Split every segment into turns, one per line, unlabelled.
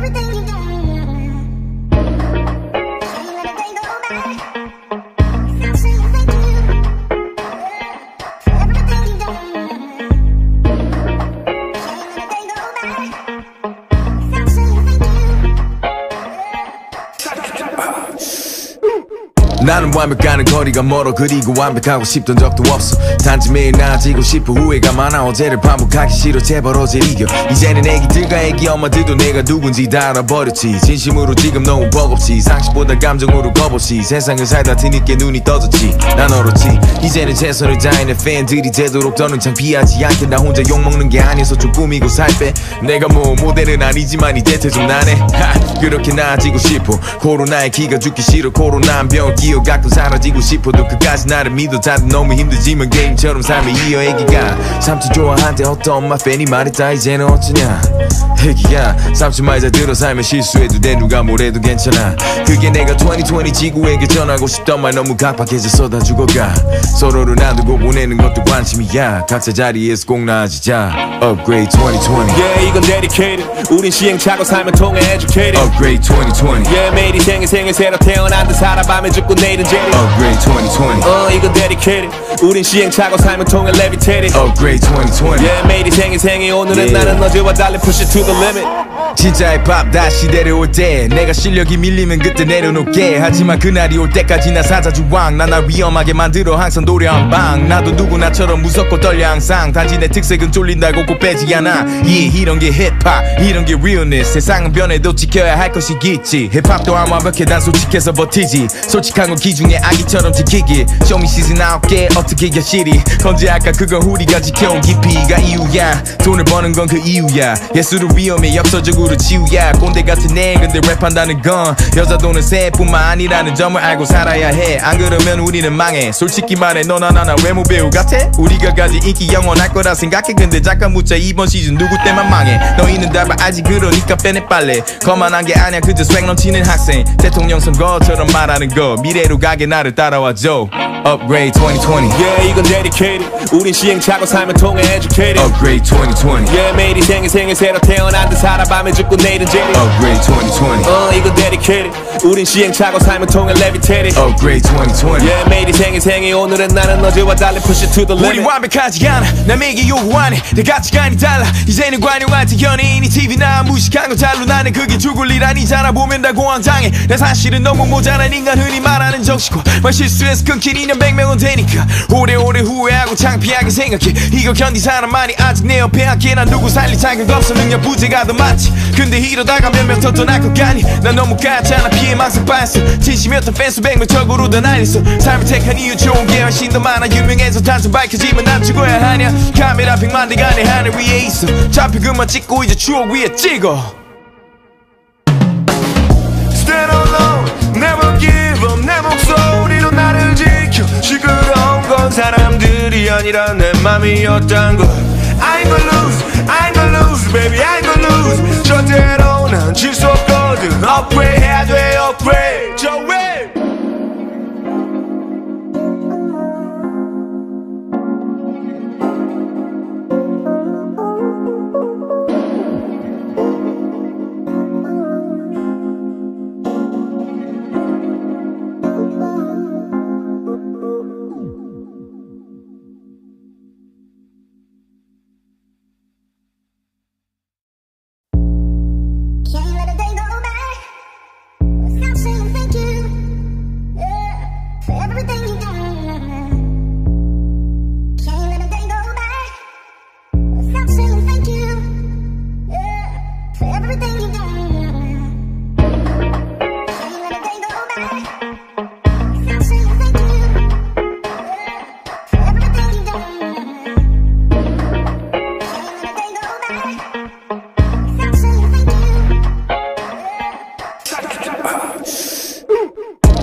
나는 완벽하는 거리가 멀어 그리고 완벽하고 싶던 적도 없어 단지 매일 나아지고 싶어 후회가 많아 어제를 반복하기 싫어 제발 어제를 이겨 이제는 애기들과 애기 엄마들도 내가 누군지 다 알아버렸지 진심으로 지금 너무 버겁지 상식보다 감정으로 겁없이 세상을 살다 뒤늦게 눈이 떠졌지 난 얼었지 이제는 최선을 다해 팬들이 되도록 더는 창피하지 않게 나 혼자 욕먹는 게 아니어서 좀 꾸미고 살 빼 내가 뭐 모델은 아니지만 이제 좀 나네 그렇게 나아지고 싶어 코로나에 기가 죽기 싫어 코로나는 병을 기어 갖고 사라지고 싶어도 끝까지 나를 믿어 다들 너무 힘들지만 게임처럼 삶을 이어 애기가 삼촌 좋아한대 어떤 엄마 팬이 말했다 이제는 어쩌냐 애기야 삼촌 말 잘 들어 살면 실수해도 돼 누가 뭐래도 괜찮아 그게 내가 2020 지구에게 전하고 싶던 말 너무 각박해져서 다 죽어가 서로를 놔두고 보내는 것도 관심이야 각자 자리에서 꼭 나아지자 Upgrade 2020
Yeah 이건 dedicated 우린 시행착오 삶을 통해 educated
Upgrade 2020
Yeah 매일이 생일 새로 태어난 듯 살아밤에 죽고 내일은 jaded
Upgrade 2020
이건 dedicated 우린 시행착오 삶을 통해 levitated
Upgrade 2020
Yeah 매일이 생일 오늘은 나는 어제와 달리 push it to the limit
진짜 힙합 다시 데려올 때 내가 실력이 밀리면 그때 내려놓게 하지만 그날이 올 때까지 나 사자주왕 나 날 위험하게 만들어 항상 노래 한방 나도 누구나처럼 무섭고 떨려 항상 단지 내 특색은 쫄린다고 꼭 빼지 않아 Yeah 이런 게 힙합 이런 게 realness 세상은 변해도 지켜야 할 것이 있지 힙합 또한 완벽해 난 솔직해서 버티지 솔직한 건 기중에 아기처럼 지키기 쇼미 시즌 9개 어떻게 여실히 건재할까 그건 우리가 지켜온 깊이가 이유야 돈을 버는 건 그 이유야 예술은 위험해 역사적으로 치유야 꼰대 같은 애 근데 랩한다는 건 여자 돈은 새뿐만 아니라는 점을 알고 살아야 해 안 그러면 우리는 망해 솔직히 말해 너나 나나 외모 배우 같아? 우리가 가진 인기 영원할 거라 생각해 근데 잠깐 묻자 이번 시즌 누구 때만 망해 너희는 답을 알지 그러니까 빼내 빨래 거만한 게 아니야 그저 스웩 넘치는 학생 대통령 선거처럼 말하는 거 미래로 가게 나를 따라와줘 Upgrade 2020
Yeah 이건 dedicated 우린 시행착오 삶을 통해 educated
Upgrade 2020
Yeah 매일이 생일 새로 태어난 듯 살아밤에 죽고 내일은 jaded
Upgrade 2020
이건 dedicated 우린 시행착오 삶을 통해 levitated
Upgrade 2020
Yeah 매일이 생일 오늘은 나는 어제와 달리 push it to the limit
우리 완벽하지 않아 남에게 요구 안 해 내 가치관이 달라 이제는 관용한테 연예인이 TV나 무식한 거 잘로 나는 그게 죽을 일 아니잖아 보면 다 공황장애 내 사실은 너무 모자란 인간 흔히 말하는 적시고 말 실수해서 끊긴 인연 100명은 되니까 오래오래 후회하고 창피하게 생각해 이거 견디 사람만이 아직 내 옆에 함께 난 누구 살릴 자격 없어 능력 부재가 더 많지 근데 이러다가 몇 명 더 떠날 것 같니 난 너무 가짜나 피해망상 빤스 진심이었던 팬수 100명 적으로 다 날렸어 삶을 택한 이유 좋은 게 훨씬 더 많아 유명해서 단순 밝혀지면 난 죽어야 하냐 카메라 100만 대가 내 하늘 위에 있어 잡히 그만 찍고 이제 추억 위에 찍어
Stand alone never give up 내 목소리로 나를 지켜 시끄러운 건 사람들이 아니라 내 맘이었단 걸 I ain't gonna lose I ain't gonna lose baby I ain't gonna lose 절대로 난 질 수 없거든 Upgrade 해야 돼 upgrade 저 way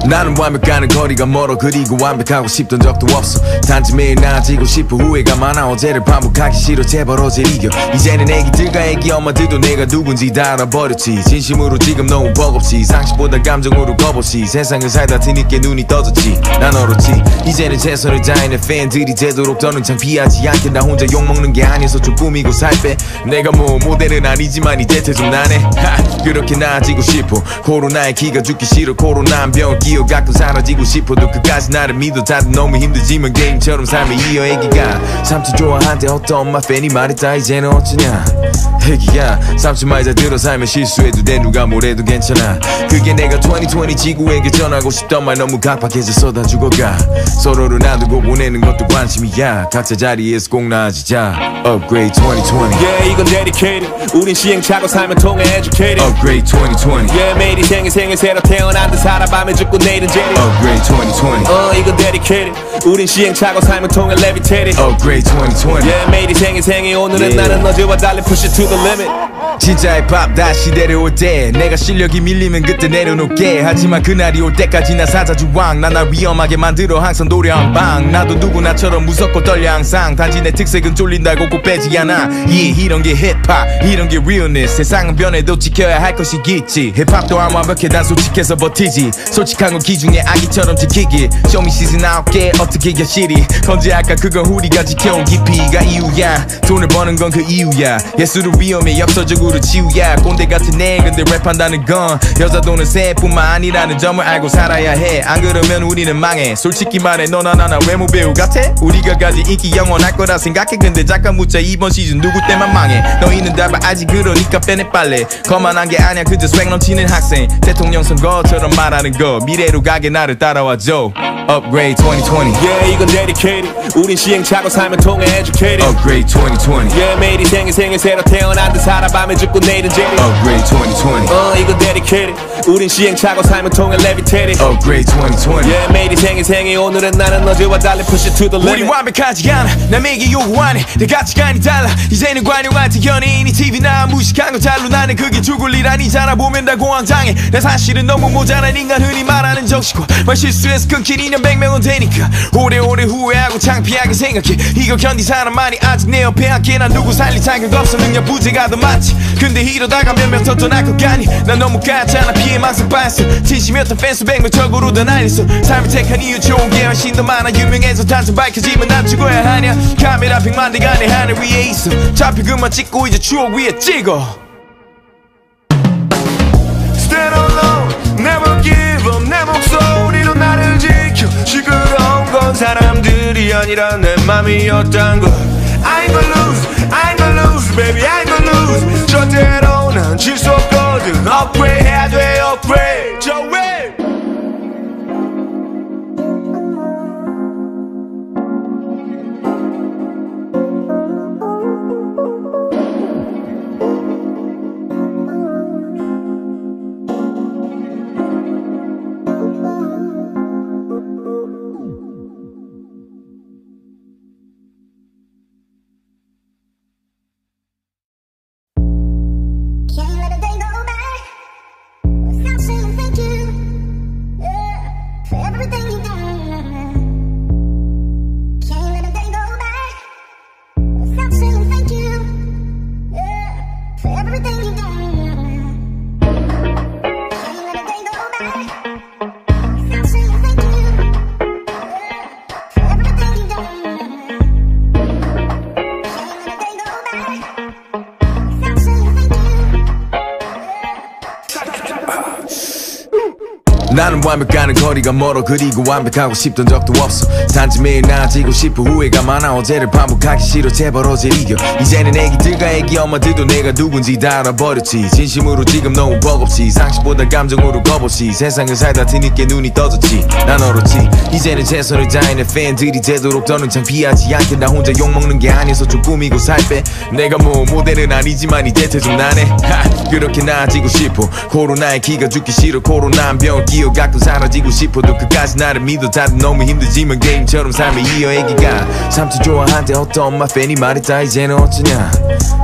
나는 완벽하는 거리가 멀어 그리고 완벽하고 싶던 적도 없어 단지 매일 나아지고 싶어 후회가 많아 어제를 반복하기 싫어 제발 어제를 이겨 이제는 애기들과 애기 엄마들도 내가 누군지 다 알아버렸지 진심으로 지금 너무 버겁지 상식보다 감정으로 겁없이 세상을 살다 뒤늦게 눈이 떠졌지 난 얼었지 이제는 최선을 다해 내 팬들이 되도록 더는 창피하지 않게 나 혼자 욕먹는 게 아니어서 좀 꾸미고 살빼 내가 뭐 모델은 아니지만 이제 좀 나네 그렇게 나아지고 싶어 코로나에 기가 죽기 싫어 코로나는 병을 기어갖고 사라지고 싶어도 끝까지 나를 믿어 다들 너무 힘들지만 게임처럼 삶을 이어 애기가 삼촌 좋아한대 어떤 엄마 팬이 말했다 이제는 어쩌냐 애기야 삼촌 말 잘 들어 살면 실수해도 돼 누가 뭐래도 괜찮아 그게 내가 2020 지구에게 전하고 싶던 말 너무 각박해져 쏟아 죽어가 서로를 놔두고 보내는 것도 관심이야 각자 자리에서 꼭 나아지자 Upgrade 2020
Yeah 이건 dedicated 우린 시행착오 삶을 통해 educated
Upgrade 2020
Yeah 매일이 생일 새로 태어난 듯 살아밤에 죽고 내일은 제리
Upgrade 2020
이건 dedicated 우린 시행착오 삶을 통해 levitated
Upgrade 2020
Yeah 매일이 생일 오늘은 나는 어제와 달리 push it to the limit
진짜 힙합 다시 내려올 때 내가 실력이 밀리면 그때 내려놓게 하지만 그날이 올 때까지 나 사자주왕 나 위험하게 만들어 항상 노래 한방 나도 누구나처럼 무섭고 떨려 항상 단지 내 특색은 쫄린다고 꼭 빼지 않아 이런 게 힙합 이런 게 realness 세상은 변해도 지켜야 할 것이 있지 힙합도 안 완벽해 난 솔직해서 버티지 솔직한 건 기중에 아기처럼 지키기 쇼미 시즌 9개 어떻게 여실히 건재할까 그건 우리가 지켜온 깊이가 이유야 돈을 버는 건 그 이유야 예술은 위험해 역사적으로 치유야 꼰대 같은 애 근데 랩한다는 건 여자 돈은 새뿐만 아니라는 점을 알고 살아야 해 안 그러면 우리는 망해 솔직히 말해 너나 나나 외모 배우 같아? 우리가 가진 인기 영원할 거라 생각해 근데 잠깐 묻자 이번 시즌 누구 때만 망해 너희는 답을 알지 그러니까 빼내 빨래 거만한 게 아니야 그저 스웩 넘치는 학생 대통령 선거처럼 말하는 거 미래로 가게 나를 따라와줘 Upgrade 2020
Yeah 이건 dedicated 우린 시행착오 삶을 통해 educated
Upgrade 2020
Yeah 매일이 생일 새로 태어난 듯 살아밤에 죽고 내일은 제리
Upgrade 2020
이건 dedicated 우린 시행착오 삶을 통해 levitated
Upgrade 2020
Yeah 매일이 생일 오늘은 나는 어제와 달리 push it to the limit
우리 완벽하지 않아 남에게 요구하네 내 가치관이 달라 이제는 관용한테 연예인이 TV나 무식한 건 잘로 나는 그게 죽을 일 아니잖아 보면 다 공황장애 내 사실은 너무 모자란 인간 흔히 말하는 정식과 말 실수해서 끊긴 인연 100명은 되니까 오래오래 후회하고 창피하게 생각해 이거 견디 사람만이 아직 내 옆에 함께 난 누구 살릴 자격 없어 능력 부재가 더 많지 근데 이러다가 몇 명 더 떠날 것 같니 난 너무 가짜나 피해 망상 빠졌어 진심이었던 팬수 100명 적으로 다 날렸어 삶을 택한 이유 좋은 게 훨씬 더 많아 유명해서 단순 밝혀지면 난 죽어야 하냐 카메라 100만 대가 내 하늘 위에 있어 좌표 그만 찍고 이제 추억 위에 찍어
Stand alone, never give up 내 목소리로 나를 지켜 시끄러운 건 사람들이 아니라 내 맘이었단 걸 I ain't gonna lose, I ain't gonna lose, baby I ain't gonna lose 절대로 난 질 수 없거든 Upgrade 해야 돼 upgrade 저 way
나는 완벽하는 거리가 멀어 그리고 완벽하고 싶던 적도 없어 단지 매일 나아지고 싶어 후회가 많아 어제를 반복하기 싫어 제발 어제를 이겨 이제는 애기들과 애기 엄마들도 내가 누군지 다 알아버렸지 진심으로 지금 너무 버겁지 상식보다 감정으로 겁없이 세상을 살다 뒤늦게 눈이 떠졌지 난 얼었지 이제는 최선을 다해 내 팬들이 되도록 더는 창피하지 않게 나 혼자 욕먹는 게 아니어서 좀 꾸미고 살빼 내가 뭐 모델은 아니지만 이제 좀 나네 그렇게 나아지고 싶어 코로나에 기가 죽기 싫어 코로나는 병을 기어갖고 사라지고 싶어도 끝까지 나를 믿어 다들 너무 힘들지만 게임처럼 삶을 이어 애기가 삼촌 좋아한대 어떤 엄마 팬이 말했다 이제는 어쩌냐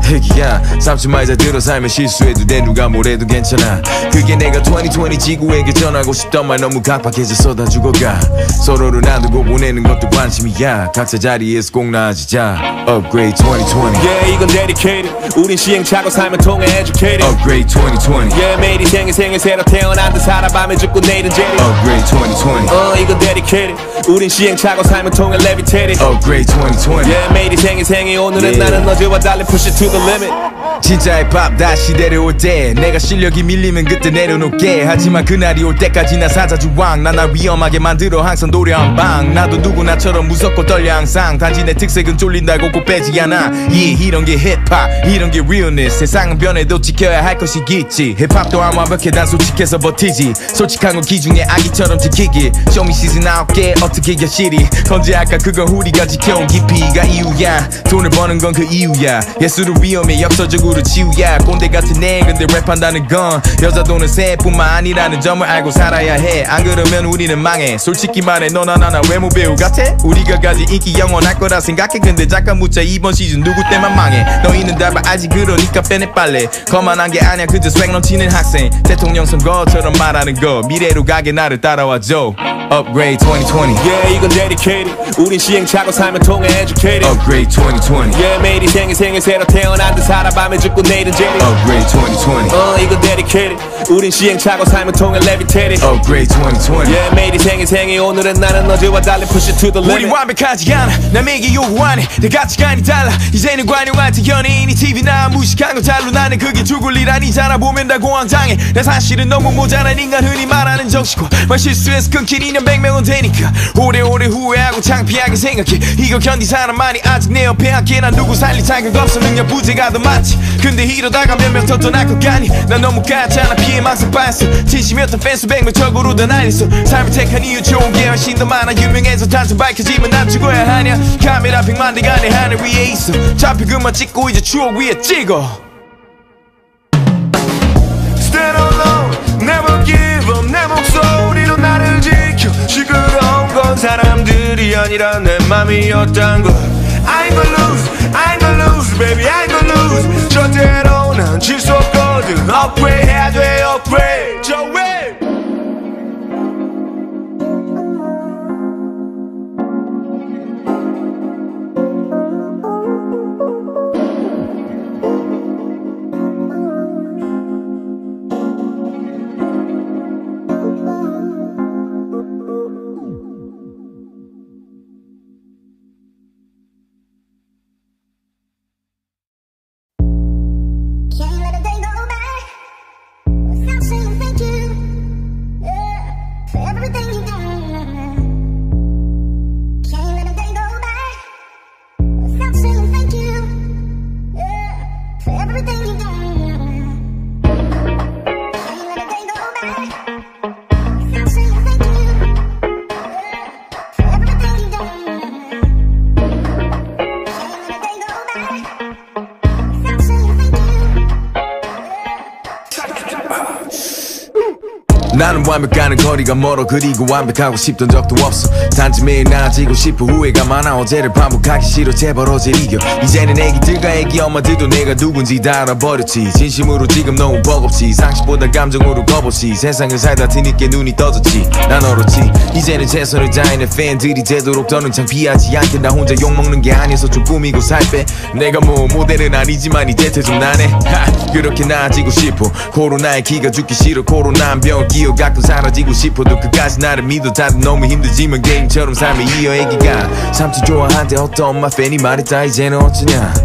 애기야 삼촌 말 잘 들어 살면 실수해도 돼 누가 뭐래도 괜찮아 그게 내가 2020 지구에게 전하고 싶던 말 너무 각박해져 쏟아 죽어가 서로를 놔두고 보내는 것도 관심이야 각자 자리에서 꼭 나아지자 Upgrade 2020
Yeah 이건 dedicated 우린 시행착오 삶을 통해 educated
Upgrade 2020
Yeah 매일이 생일 새로 태어난 듯 살아 밤에 죽고 내일은 jaded
Upgrade 2020
이건 dedicated 우린 시행착오 삶을 통해 levitated
Upgrade 2020
Yeah 매일이 생일 오늘은 나는 어제와 달리 push it to the limit
진짜 힙합 다시 데려올 때 내가 실력이 밀리면 그때 내려놓게 하지만 그날이 올 때까지 나 사자주왕 난 날 위험하게 만들어 항상 노래한 방 나도 누구나처럼 무섭고 떨려 항상 단지 내 특색은 쫄린다고 꼭 빼지 않아 Yeah 이런 게 힙합 이런 게 realness 세상은 변해도 지켜야 할 것이 있지 힙합 또한 완벽해 난 솔직해서 버티지 솔직한 건 기중에 아기처럼 지키기 Show me 시즌 9개 어떻게 겨실이 건재할까 그건 우리가 지켜온 깊이가 이유야 돈을 버는 건 그 이유야 예술은 위험해 역설적으로 치유야 꼰대 같은 애 근데 랩한다는 건 여자 돈은 새뿐만 아니라는 점을 알고 살아야 해 안 그러면 우리는 망해 솔직히 말해 너나 나나 외모 배우 같아? 우리가 가진 인기 영원할 거라 생각해 근데 잠깐 묻자 이번 시즌 누구 때만 망해 너희는 답을 알지 그러니까 빼내 빨래 거만한 게 아니야 그저 스웩 넘치는 학생 대통령 선거처럼 말하는 거 미래로 가게 나를 따라와줘 Upgrade 2020
Yeah 이건 dedicated 우린 시행착오 삶을 통해 educated
Upgrade 2020
Yeah 매일이 생일 새로 태어난 듯 살아 밤에 죽고 내일은 jaded
Upgrade 2020
이건 dedicated 우린 시행착오 삶을 통해 levitated
Upgrade 2020
Yeah 매일이 생일 오늘은 나는 어제와 달리 push it to the limit
우리 완벽하지 않아 남에게 요구하네 내 가치관이 달라 이제는 관용할 때 연예인이 TV나 무식한 거 잘로 나는 그게 죽을 일 아니잖아 보면 다 공황장애 내 사실은 너무 모자란 인간 흔히 말하는 정식고 말 실수해서 끊긴 인연 100명은 되니까 오래오래 후회하고 창피하게 생각해 이거 견디 사람만이 아직 내 옆에 함께 난 누구 살릴 자격 없어 능력 부재가 더 많지 근데 이러다가 몇 명 더 떠날 것 같니 난 너무 가짜나 피해 망상 빠졌어 진심이었던 팬수 100명 적으로 다 날렸어 삶을 택한 이유 좋은 게 훨씬 더 많아 유명해서 단순 밝혀지면 난 죽어야 하냐 카메라 100만 대가 내 하늘 위에 있어 잡히 그만 찍고 이제 추억 위에 찍어
Stand alone, never give up 내 목소리로 나를 지켜 시끄러운 건 사람들이 아니라 내 맘이었단 걸 I ain't gonna lose, I ain't gonna lose, baby I ain't gonna lose 절대로 난 질 수 없거든 Upgrade 해야 돼 upgrade 저 way
나는 완벽하는 거리가 멀어 그리고 완벽하고 싶던 적도 없어 단지 매일 나아지고 싶어 후회가 많아 어제를 반복하기 싫어 제발 어제를 이겨 이제는 애기들과 애기 엄마들도 내가 누군지 다 알아버렸지 진심으로 지금 너무 버겁지 상식보다 감정으로 겁없이 세상을 살다 뒤늦게 눈이 떠졌지 난 얼었지 이제는 최선을 다해 내 팬들이 되도록 더는 창피하지 않게 나 혼자 욕먹는 게 아니어서 좀 꾸미고 살빼 내가 뭐 모델은 아니지만 이제 좀 나네 그렇게 나아지고 싶어 코로나에 기가 죽기 싫어 코로나는 병을 기어 갖고 사라지고 싶어도 끝까지 나를 믿어 다들 너무 힘들지만 게임처럼 삶을 이어 애기가 삼촌 좋아한대 어떤 엄마 팬이 말했다 이제는 어쩌냐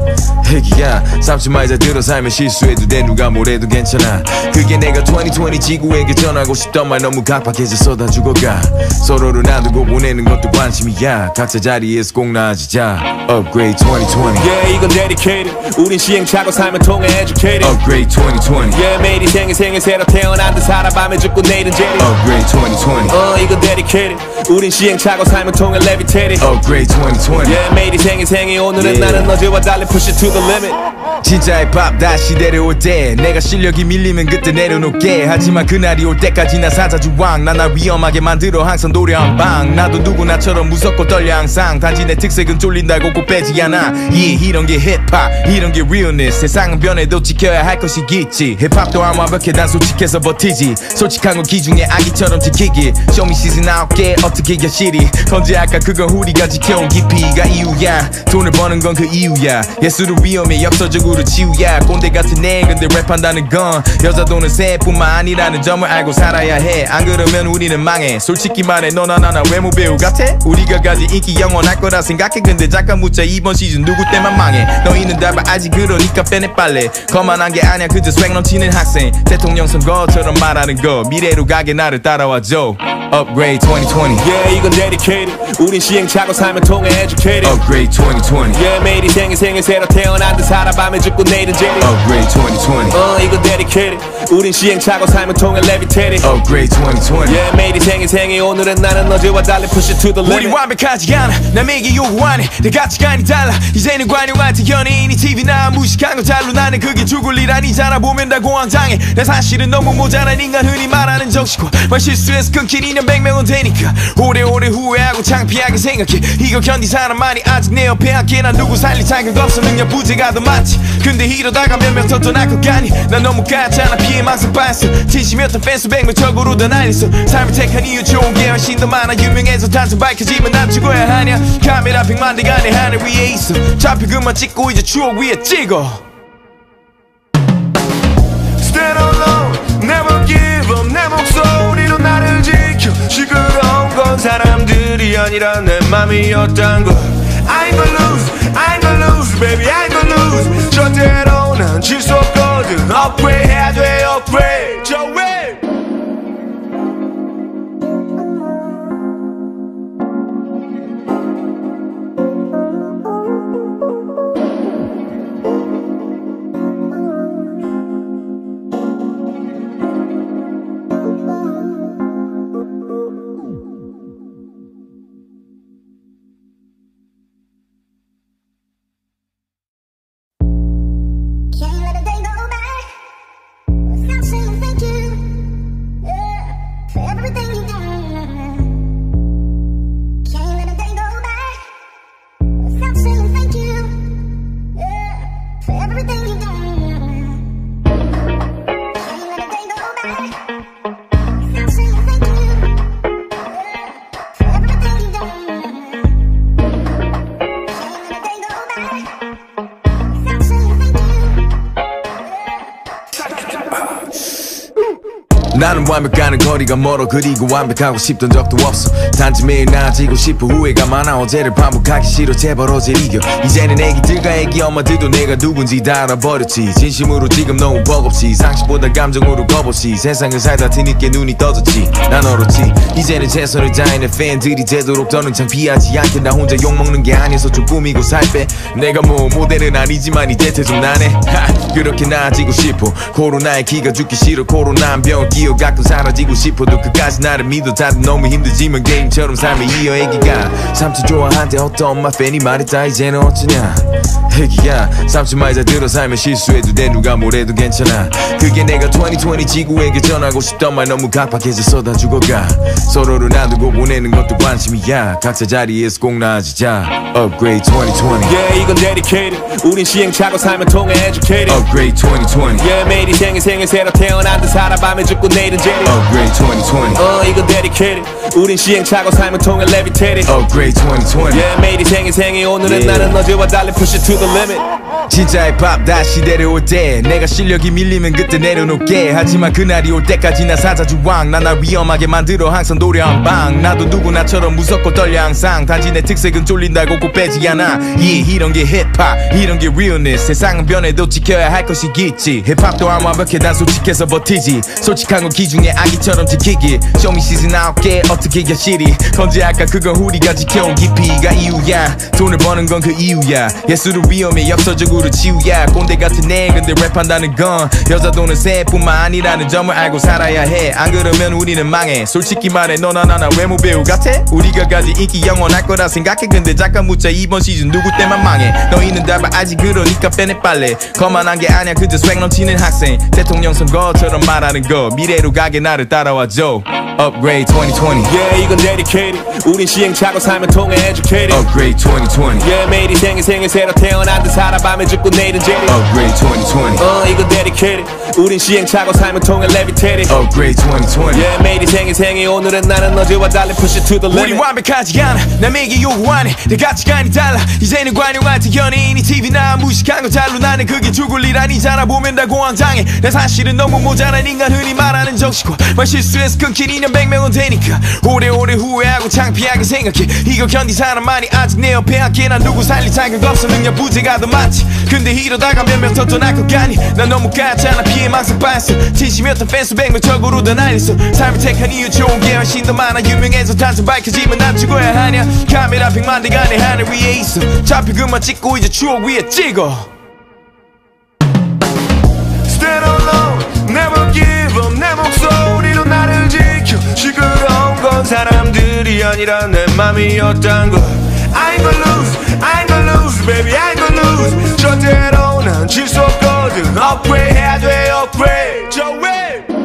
애기야 삼촌 말 잘 들어 살면 실수해도 돼 누가 뭐래도 괜찮아 그게 내가 2020 지구에게 전하고 싶던 말 너무 각박해져 쏟아 죽어가 서로를 놔두고 보내는 것도 관심이야 각자 자리에서 꼭 나아지자 Upgrade 2020
Yeah 이건 dedicated 우린 시행착오 삶을 통해 educated
Upgrade 2020
Yeah 매일이 생일 새로 태어난 듯 살아 밤에 죽고 내일은 jaded
Upgrade 2020
이건 dedicated 우린 시행착오 삶을 통해 levitated
Upgrade 2020
Yeah 매일이 생일 오늘은 나는 어제와 달리 push it to to the limit.
진짜 힙합 다시 데려올 때 내가 실력이 밀리면 그때 내려놓게. 하지만 그날이 올 때까지 나 사자주왕. 나 위험하게 만들어 항상 노래한 방. 나도 누구나처럼 무섭고 떨려 항상. 단지 내 특색은 쫄린다고 꼭 빼지 않아. 이런 게 힙합, 이런 게 realness. 세상은 변해도 지켜야 할 것이 있지. 힙합도 안 완벽해 난 솔직해서 버티지. 솔직한 건 기중에 아기처럼 지키기. 쇼미 시즌 9개 어떻게 여실히 언제 아까 그건 우리가 지켜온 깊이가 이유야. 돈을 버는 건 그 이유야. 예술은 위험해 역설적으로 치유야. 꼰대 같은 애 근데 랩한다는 건 여자 돈은 새뿐만 아니라는 점을 알고 살아야 해. 안 그러면 우리는 망해. 솔직히 말해 너나 나나 외모 배우 같아? 우리가 가진 인기 영원할 거라 생각해. 근데 잠깐 묻자 이번 시즌 누구 때만 망해. 너희는 답을 알지 그러니까 빼내 빨래. 거만한 게 아니야 그저 스웩 넘치는 학생. 대통령 선거처럼 말하는 거 미래로 가게 나를 따라와줘. Upgrade 2020
Yeah 이건 dedicated. 우린 시행착오 삶을 통해 educated.
Upgrade 2020
Yeah 매일 이 생에 새로 태어난 듯 살아 밤에 죽고 내일은 제리.
Upgrade 2020
이건 dedicated. 우린 시행착오 삶을 통해 levitated.
Upgrade 2020
Yeah 매일 이 생에 오늘은 나는 어제와 달리 push it to the limit.
우리 완벽하지 않아 남에게 요구하네. 내 가치관이 달라. 이제는 관용한테 연예인이 TV나 무식한 거 잘로. 나는 그게 죽을 일 아니잖아. 보면 다 공황장애. 나 사실은 너무 모자란 인간 흔히 말하는 적시고. 말 실수해서 끊긴 인연 100명은 되니까 오래오래 후회하고 창피하게 생각해. 이거 견디 사람만이 아직 내 옆에 함께. 난 누구 살릴 자격 없어 능력 부재가 더 많지. 근데 이러다가 몇 명 더 떠날 것 같니. 난 너무 가짜나 피해망상 빤스. 진심이었던 팬수 100명적으로 다 날렸어. 삶을 택한 이유 좋은 게 훨씬 더 많아. 유명해서 단순 밝혀지면 난 죽어야 하냐. 카메라 100만 대가 내 하늘 위에 있어. 좌표 그만 찍고 이제 추억 위에 찍어.
Stand alone, never give up. 내 목소리로 나를 지켜. 시끄러운 건 사람들이 아니라 내 맘이었단 걸. I ain't gonna lose, I ain't gonna lose, baby, I ain't gonna lose. 절대로 난 질 수 없거든. Upgrade 해야 돼, upgrade. 저 왜?
나는 완벽하는 거리가 멀어. 그리고 완벽하고 싶던 적도 없어. 단지 매일 나아지고 싶어. 후회가 많아. 어제를 반복하기 싫어. 제발 어제 이겨. 이제는 애기들과 애기 엄마들도 내가 누군지 다 알아버렸지. 진심으로 지금 너무 버겁지. 상식보다 감정으로 겁없이 세상을 살다 뒤늦게 눈이 떠졌지. 난 얼었지. 이제는 최선을 다하는 팬들이 되도록 더는 창피하지 않게. 나 혼자 욕먹는 게 아니어서 좀 꾸미고 살 빼. 내가 뭐 모델은 아니지만 이 대체 좀 나네. 그렇게 나아지고 싶어. 코로나에 기가 죽기 싫어. 코로나는 병을 끼어 가끔 사라지고 싶어도 끝까지 나를 믿어. 다들 너무 힘들지만 게임처럼 삶을 이어. 애기가 삼촌 좋아한대 어떤 엄마 팬이 말했다. 이제는 어쩌냐 애기야. 삼촌 말 잘 들어. 살면 실수해도 돼. 누가 뭐래도 괜찮아. 그게 내가 2020 지구에게 전하고 싶던 말. 너무 각박해서 쏟아 죽어가. 서로를 놔두고 보내는 것도 관심이야. 각자 자리에서 꼭 나아지자. Upgrade 2020
Yeah 이건 dedicated. 우린 시행착오 삶을 통해 educated.
Upgrade 2020
Yeah 매일 이 생에 새로 태어난 듯 살아 밤에 죽고 내일은 제리.
Upgrade 2020
이건 dedicated. 우린 시행착오 삶을 통해 levitated.
Upgrade 2020
Yeah 매일 이 생에 오늘은 나는 어제와 달리 push it to the limit.
진짜 힙합 다시 데려올 때 내가 실력이 밀리면 그때 내려놓게. 하지만 그날이 올 때까지 나 사자주왕. 나 위험하게 만들어 항상 노래한 방. 나도 누구나처럼 무섭고 떨려 항상. 단지 내 특색은 쫄린다고 꼭 빼지 않아. 이런 게 힙합, 이런 게 realness. 세상은 변해도 지켜야 할 것이 있지. 힙합도 안 완벽해 난 솔직해서 버티지. 솔직한 건 솔직한 건 기중에 아기처럼 지키기 쇼미 시즌 9개 어떻게 여실히 건재할까 그건 우리가 지켜온 깊이가 이유야 돈을 버는 건 그 이유야 예술을 위험해 역사적으로 치유야 꼰대 같은 애 근데 랩한다는 건 여자 돈은 새뿐만 아니라는 점을 알고 살아야 해 안 그러면 우리는 망해 솔직히 말해 너나 나나 외모 배우 같아? 우리가 가진 인기 영원할 거라 생각해 근데 잠깐 묻자 이번 시즌 누구 때만 망해 너희는 답을 알지 그러니까 빼내 빨래 거만한 게 아니야 그저 스웩 넘치는 학생 대통령 선거처럼 말하는 거 미래로 가게 나를 따라와줘 Upgrade 2020
Yeah 이건 dedicated 우린 시행착오 삶을 통해 educated
Upgrade 2020
Yeah 매일 생일 새로 태어난 듯 살아 밤에 죽고 내일은 제리
Upgrade 2020
이건 dedicated 우린 시행착오 삶을 통해 levitated
Upgrade 2020
Yeah 매일 생일 오늘은 나는 어제와 달리 push it to the limit
우리 완벽하지 않아 남에게 요구하네 내 가치관이 달라 이제는 관용할 때 연예인이 TV나 무식한 거 잘로 나는 그게 죽을 일 아니잖아 보면 다 공황장애 내 사실은 너무 모자란 인간 흔히 말하는 정신과 말 실수해서 끊긴 인연 100명은 되니까 오래오래 후회하고 창피하게 생각해 이거 견디 사람만이 아직 내 옆에 함께 난 누구 살릴 자격 없어 능력 부재가 더 많지 근데 이러다가 몇 명 더 떠날 것 같니 난 너무 까잖아 피해 망상 빠졌어 진심이었던 팬수 100명 적으로 더 날렸어 삶을 택한 이유 좋은 게 훨씬 더 많아 유명해서 단순 밝혀지면 난 죽어야 하냐 카메라 100만 대가 내 하늘 위에 있어 잡히 그만 찍고 이제 추억 위에 찍어
Stand alone, never give up 내 목소리로 나를 지켜 시끄러운 건 사람들이 아니라 내 맘이었단 걸 I ain't gonna lose, I ain't gonna lose, baby I ain't gonna lose 절대로 난 질 수 없거든 Upgrade 해야 돼 upgrade 저 way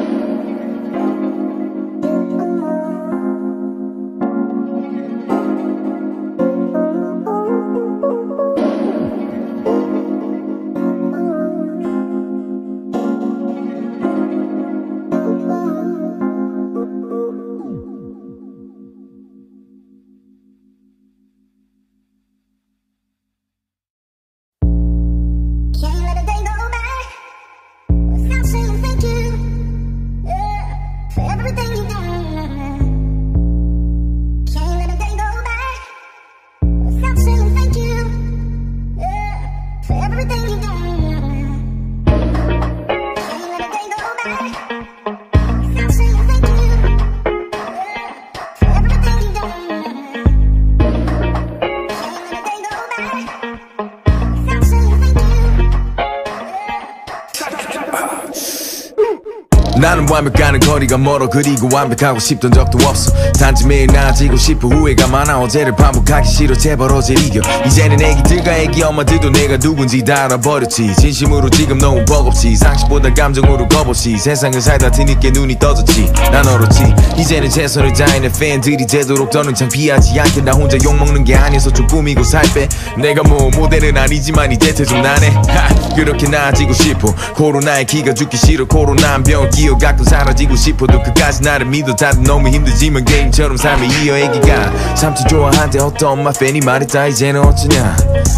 나는 완벽하는 거리가 멀어 그리고 완벽하고 싶던 적도 없어 단지 매일 나아지고 싶어 후회가 많아 어제를 반복하기 싫어 제발 어제를 이겨 이제는 애기들과 애기 엄마들도 내가 누군지 다 알아버렸지 진심으로 지금 너무 버겁지 상식보다 감정으로 겁없이 세상을 살다 드니까 눈이 떠졌지 난 얼었지 이제는 최선을 다해 내 팬들이 되도록 더는 창피하지 않게 나 혼자 욕먹는 게 아니어서 좀 꾸미고 살 빼 내가 뭐 모델은 아니지만 이제 좀 나네 그렇게 나아지고 싶어 코로나에 기가 죽기 싫어 코로나한 병을 끼어 가끔 사라지고 싶어도 끝까지 나를 믿어 다들 너무 힘들지만 게임처럼 삶을 이어 애기가 삼촌 좋아한대 어떤 엄마 팬이 말했다 이제는 어쩌냐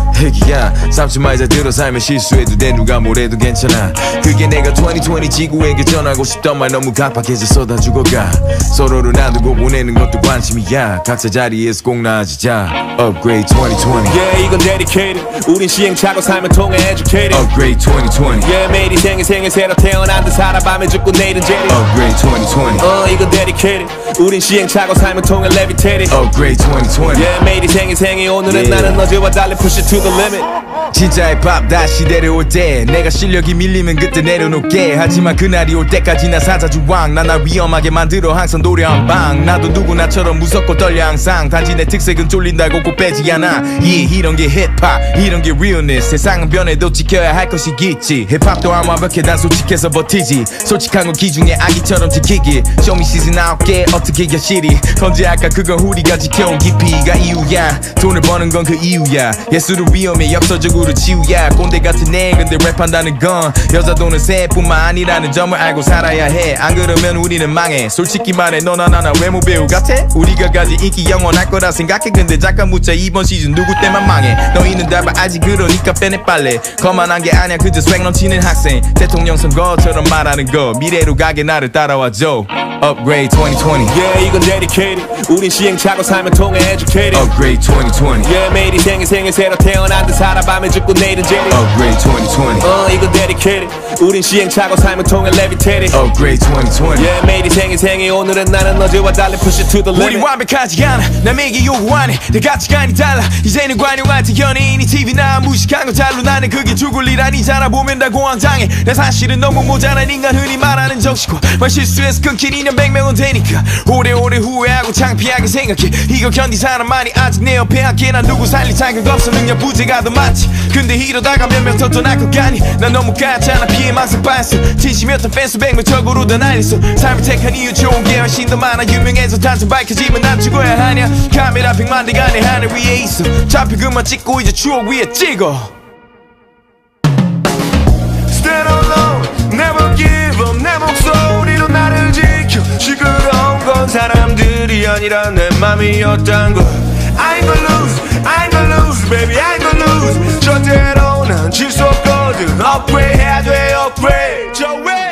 애기야 삼촌 말 잘 들어 살면 실수해도 돼 누가 뭐래도 괜찮아 그게 내가 2020 지구에게 전하고 싶던 말 너무 각박해져서 다 죽어가 서로를 놔두고 보내는 것도 관심이야 각자 자리에서 꼭 나아지자 Upgrade 2020
Yeah 이건 dedicated 우린 시행착오 삶을 통해 educated
Upgrade 2020
Yeah 매일이 생일 새로 태어난 듯 살아 밤에 죽고 내일은 제리
Upgrade 2020
이건 dedicated 우린 시행착오 삶을 통해 levitated
Upgrade 2020
Yeah 매일이 생일 오늘은 나는 어제와 달리 push it to the limit
진짜 힙합 다시 데려올 때 내가 실력이 밀리면 그때 내려놓게 하지만 그날이 올 때까지 나 사자주왕 나 위험하게 만들어 항상 노래한 방 나도 누구나처럼 무섭고 떨려 항상 단지 내 특색은 쫄린다고 꼭 빼지 않아 이런 게 힙합 이런 게 realness 세상은 변해도 지켜야 할 것이 있지 힙합 또한 완벽해 난 솔직해서 버티지 솔직한 건 기중에 아기처럼 지키기 쇼미 시즌 9개 어떻게 여실히 건재할까 그건 우리가 지켜온 깊이가 이유야 돈을 버는 건 그 이유야 예술을 위험해 역사적으로 치유야 꼰대 같은 애 근데 랩한다는 건 여자 돈은 새뿐만 아니라는 점을 알고 살아야 해 안 그러면 우리는 망해 솔직히 말해 너나 나나 외모 배우 같아? 우리가 가진 인기 영원할 거라 생각해 근데 잠깐 묻자 이번 시즌 누구 때만 망해 너희는 답을 알지 그러니까 빼내 빨래 거만한 게 아니야 그저 스웩 넘치는 학생 대통령 선거처럼 말하는 거 미래로 가게 나를 따라와줘 Upgrade 2020
Yeah 이건 dedicated 우린 시행착오 삶을 통해 educated
Upgrade 2020
Yeah 매일이 생일 새로 태어난 듯 살아 밤에 죽고 내일은 jaded
Upgrade 2020
이건 dedicated 우린 시행착오 삶을 통해 levitated
Upgrade 2020
Yeah 매일이 생일 오늘은 나는 어제와 달리 push it to the limit
우리 완벽하지 않아 남에게 요구하네 내 가치관이 달라 이제는 관용한테 연예인이 TV나 무식한 거 잘로 나는 그게 죽을 일 아니잖아 보면 다 공황장애 내 사실은 너무 모자란 인간 흔히 말하는 적시고 말 실수해서 끊긴 인연 100명은 되니까 오래오래 후회하고 창피하게 생각해 이거 견딘 사람만이 아직 내 옆에 함께 난 누구 살릴 자격 없어 능력 부재가 더 많지 근데 이러다가 몇 명 더 떠날 것 같니 난 너무 가짜나 피해 망상 빠졌어 진심이었던 팬수 100명적으로 다 날렸어 삶을 택한 이유 좋은 게 훨씬 더 많아 유명해서 단순 밝혀지면 난 죽어야 하냐 카메라 100만 대가 내 하늘 위에 있어 잡혀 그만 찍고 이제 추억 위에 찍어
Stand alone, never give up 내 목소리로 나를 지켜 시끄러운 건 사람들이 아니라 내 맘이었단 걸 I ain't gonna lose, I ain't gonna lose, baby I ain't gonna lose 절대로 난 질 수 없거든 Upgrade 해야 돼 upgrade 저 way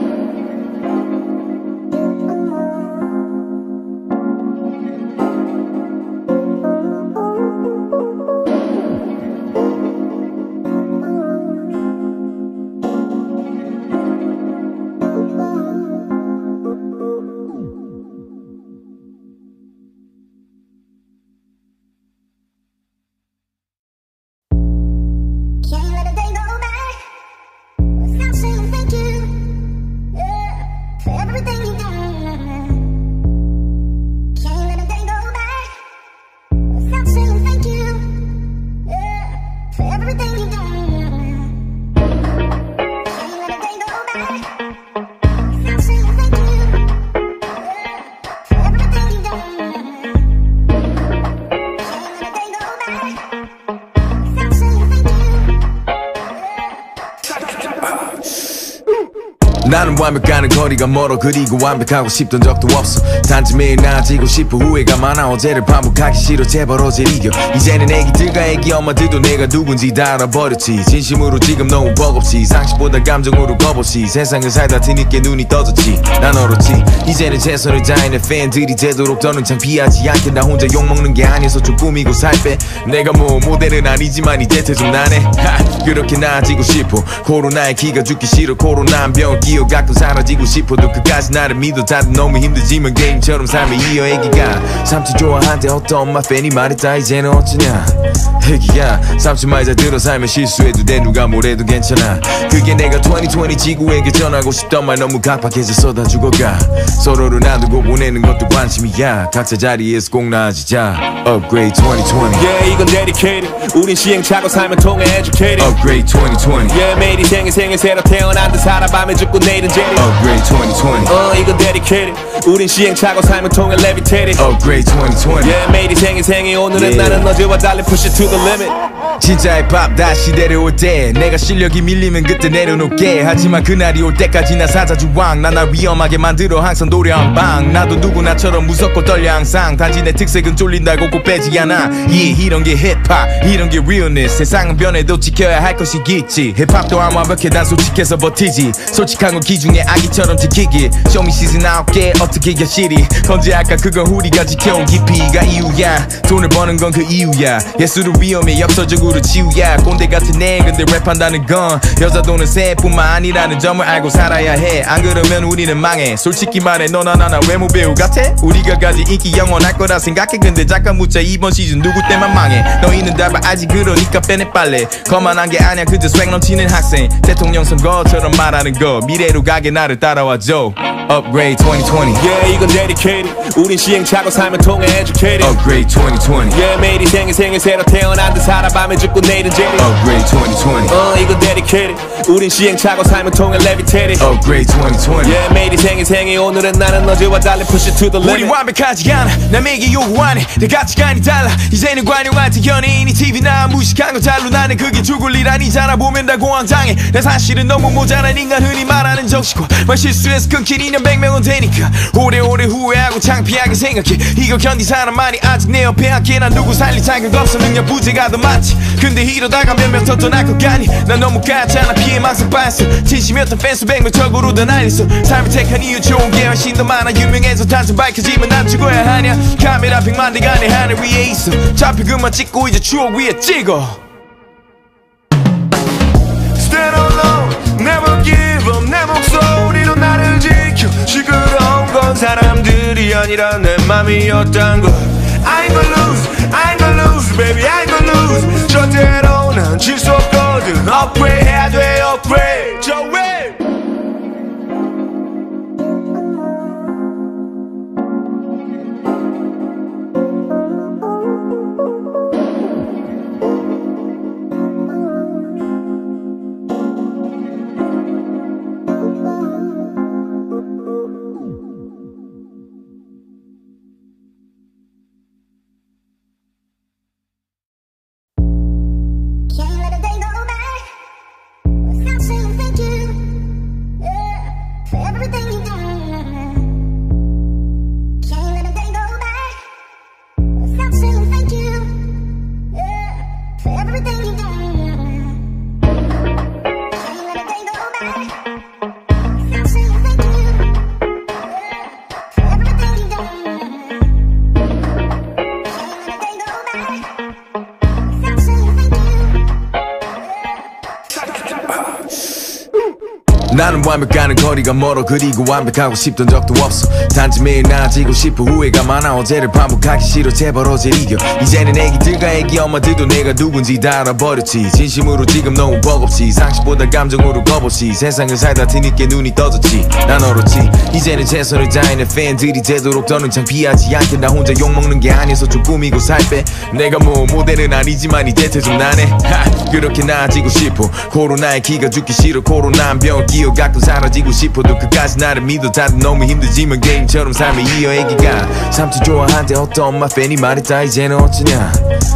나는 완벽하는 거리가 멀어 그리고 완벽하고 싶던 적도 없어 단지 매일 나아지고 싶어 후회가 많아 어제를 반복하기 싫어 제발 어제를 이겨 이제는 애기들과 애기 엄마들도 내가 누군지 다 알아버렸지 진심으로 지금 너무 버겁지 상식보다 감정으로 겁없이 세상을 살다 뒤늦게 눈이 떠졌지 난 얼었지 이제는 최선을 다해 내 팬들이 되도록 더는 창피하지 않게 나 혼자 욕먹는 게 아니어서 좀 꾸미고 살빼 내가 뭐 모델은 아니지만 이제 좀 나네 그렇게 나아지고 싶어 코로나에 기가 죽기 싫어 코로나는 병을 갖고 사라지고 싶어도 끝까지 나를 믿어 다들 너무 힘들지만 게임처럼 삶을 이어 애기가 삼촌 좋아한대 어떤 엄마 팬이 말했다 이제는 어쩌냐 애기야 삼촌 말 잘 들어 살면 실수해도 돼 누가 뭐래도 괜찮아 그게 내가 2020 지구에게 전하고 싶던 말 너무 각박해서 쏟아 죽어가 서로를 놔두고 보내는 것도 관심이야 각자 자리에서 꼭 나아지자 Upgrade 2020
Yeah 이건 dedicated 우린 시행착오 삶을 통해 educated
Upgrade 2020
Yeah 매일이 생일 새로 태어난 듯 살아 밤에 죽고 내일은 jaded
Upgrade 2020
이건 dedicated 우린 시행착오 삶을 통해 levitated
Upgrade 2020
Yeah 매일이 생일 오늘은 나는 어제와 달리 push it to the limit
진짜 힙합 다시 내려올 때 내가 실력이 밀리면 그때 내려놓게 하지만 그날이 올 때까지 나 사자주왕 난 날 위험하게 만들어 항상 노래한 방 나도 누구나처럼 무섭고 떨려 항상 단지 내 특색은 쫄린다고 꼭 빼지 않아 Yeah 이런 게 힙합 이런 게 realness 세상은 변해도 지켜야 할 것이 있지 힙합도 안 완벽해 난 솔직해서 버티지 솔직한 건 기중에 아기처럼 지키기 쇼미 시즌 9개 어떻게 여실히 언제 할까 그건 우리가 지켜온 깊이가 이유야 돈을 버는 건 그 이유야 예술은 위험해 역설적으로 치유야 꼰대 같은 애 근데 랩한다는 건 여자 돈은 새뿐만 아니라는 점을 알고 살아야 해 안 그러면 우리는 망해 솔직히 말해 너나 나나 외모 배우 같아? 우리가 가진 인기 영원할 거라 생각해 근데 잠깐 묻자 이번 시즌 누구 때만 망해 너희는 답을 알지 그러니까 빼내 빨래 거만한 게 아니야 그저 스웩 넘치는 학생 대통령 선거처럼 말하는 거 미래로 가게 나를 따라와줘 Upgrade 2020
Yeah 이건 dedicated 우린 시행착오 삶을 통해 educated
Upgrade 2020
Yeah 매일이 생일 새로 태어난 듯 살아 밤에 죽고 내일은 jaded
Upgrade 2020
이건 dedicated 우린 시행착오 삶을 통해 levitated
Upgrade 2020
Yeah 매일이 생일 오늘은 나는 어제와 달리 push it to the limit
우리 완벽하지 않아 남에게 요구하네 내 가치관이 달라 이제는 관용한테 연예인이 TV나 무식한 거 잘로 나는 그게 죽을 일 아니잖아 보면 다 공황장애 내 사실은 너무 모자란 인간 흔히 말하는 적시고 말 실수해서 끊긴 인연 100년 100명은 되니까 오래오래 후회하고 창피하게 생각해. 이거 견디 사람만이 아직 내 옆에 함께. 난 누구 살릴 자격 없어. 능력 부재가 더 많지. 근데 이러다가 몇 명 더 떠날 것 같니. 난 너무 까잖아. 피해 망상 빤스. 진심이었던 팬수 100명 적으로 더 날렸어. 삶을 택한 이유 좋은 게 훨씬 더 많아. 유명해서 단순 밝혀지면 난 죽어야 하냐. 카메라 100만 대가 내 하늘 위에 있어. 잡히 그만 찍고 이제 추억 위에 찍어.
Stand alone, never give up. 내 목소리로 나를 지켜. 시끄러운 건 사람들이 아니라 내 맘이었단 걸. I ain't gonna lose, I ain't gonna lose, baby, I ain't gonna lose. 절대로 난 질 수 없거든. Upgrade 해야 돼, upgrade. 저 왜?
나는 완벽하는 거리가 멀어. 그리고 완벽하고 싶던 적도 없어. 단지 매일 나아지고 싶어. 후회가 많아. 어제를 반복하기 싫어. 제발 어제 이겨. 이제는 애기들과 애기 엄마들도 내가 누군지 다 알아버렸지. 진심으로 지금 너무 버겁지. 상식보다 감정으로 겁없이 세상을 살다 뒤늦게 눈이 떠졌지. 난 얼었지. 이제는 최선을 다하는 팬들이 되도록 더는 창피하지 않게. 나 혼자 욕먹는 게 아니어서 좀 꾸미고 살 빼. 내가 뭐 모델은 아니지만 이 대체 좀 나네. 그렇게 나아지고 싶어. 코로나에 기가 죽기 싫어. 코로나는 병을 끼워 갖고 사라지고 싶어도 끝까지 나를 믿어. 다들 너무 힘들지만 게임처럼 삶을 이어. 애기가 삼촌 좋아한대. 어떤 엄마 팬이 말했다. 이제는 어쩌냐.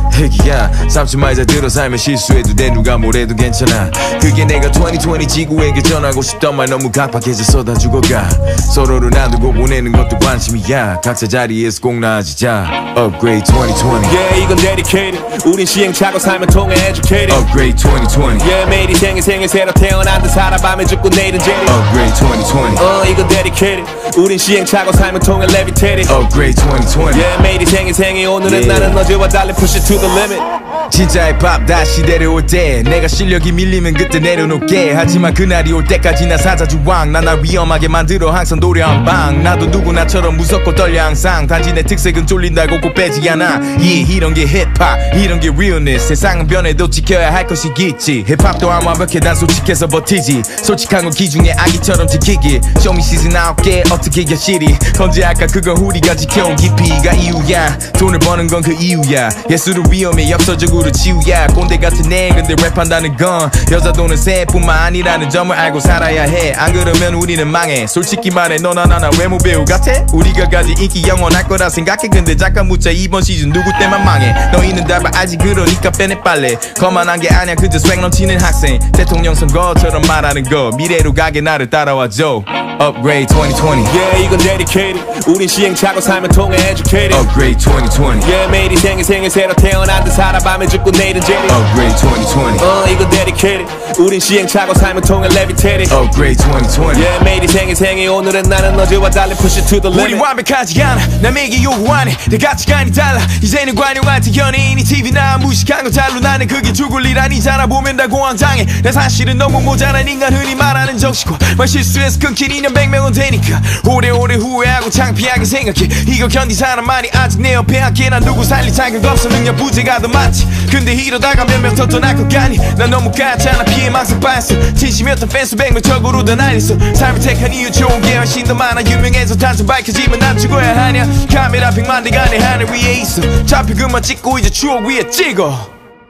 애기야 삼촌 말 잘 들어. 살면 실수해도 돼. 누가 뭐래도 괜찮아. 그게 내가 2020 지구에게 전하고 싶던 말. 너무 각박해서 쏟아 죽어가. 서로를 놔두고 보내는 것도 관심이야. 각자 자리에서 꼭 나아지자. Upgrade 2020.
Yeah, 이건 dedicated. 우린 시행착오 삶을 통해 educated.
Upgrade 2020.
Yeah, 매일이 생일 새로 태어난 듯 살아. 밤에 죽고 내일은 제리.
Upgrade 2020.
이건 dedicated. 우린 시행착오 삶을 통해 levitated.
Upgrade 2020.
Yeah, 매일이 생일 오늘은 나는 어제와 달리 push it to the limit.
진짜 힙합 다시 데려올 때 내가 실력이 밀리면 그때 내려놓게. 하지만 그날이 올 때까지 나 사자주왕. 나 위험하게 만들어 항상 노래 한방. 나도 누구나처럼 무섭고 떨려 항상. 단지 내 특색은 쫄린다고 꼭 빼지 않아. 이런 게 힙합 이런 게 realness. 세상은 변해도 지켜야 할 것이 있지. 힙합 또한 완벽해. 난 솔직해서 버티지. 솔직한 건 기중에 아기처럼 지키기. 쇼미 시즌 9개 어떻게 겨실이. 건재할까 그건 우리가 지켜온 깊이가 이유야. 돈을 버는 건 그 이유야. 예술은 위험해 역설적으로 치유야. 꼰대 같은 내 근데 랩한다는 건 여자 돈은 새뿐만 아니라는 점을 알고 살아야 해. 안 그러면 우리는 망해. 솔직히 말해 너나 나나 외모 배우 같아? 우리가 가진 인기 영원할 거라 생각해. 근데 잠깐 묻자 이번 시즌 누구 때만 망해. 너희는 답을 알지 그러니까 빼내 빨래. 거만한 게 아니야 그저 스웩 넘치는 학생. 대통령 선거처럼 말하는 거. 미래로 가게 나를 따라와줘. Upgrade 2020.
Yeah, 이건 dedicated. 우린 시행착오 삶을 통해 educated.
Upgrade 2020.
Yeah, 매일이 생일 새로 태어난 듯 살아. 밤에 죽고 내일은 제리.
Upgrade 2020.
이건 dedicated. 우린 시행착오 삶을 통해 levitated.
Upgrade 2020.
Yeah, 매일이 생일 오늘은 나는 어제와 달리 push it to the limit.
우리 완벽하지 않아. 남에게 요구하네. 내 가치관이 달라. 이제는 관용한테 연예인이 TV나 무식한 거 잘로. 나는 그게 죽을 일 아니잖아. 보면 다 공황장애. 내 사실은 너무 모자란 인간. 흔히 말하는 정식과 말 실수해서 끊긴 2년 100명은 되니까 오래오래 후회하고 창피하게 생각해. 이거 견디 사람만이 아직 내 옆에 함께. 난 누구 살릴 자격 없어. 능력 부재가 더 많지. 근데 이러다가 몇 명 더 떠날 것 같니. 난 너무 까잖아. 피해 망상 빤스. 진심이었던 팬수 100명 적으로 더 날렸어. 삶을 택한 이유 좋은 게 훨씬 더 많아. 유명해서 단순 밝혀지면 난 죽어야 하냐. 카메라 100만 대가 내 하늘 위에 있어. 잡히 그만 찍고 이제 추억 위에 찍어.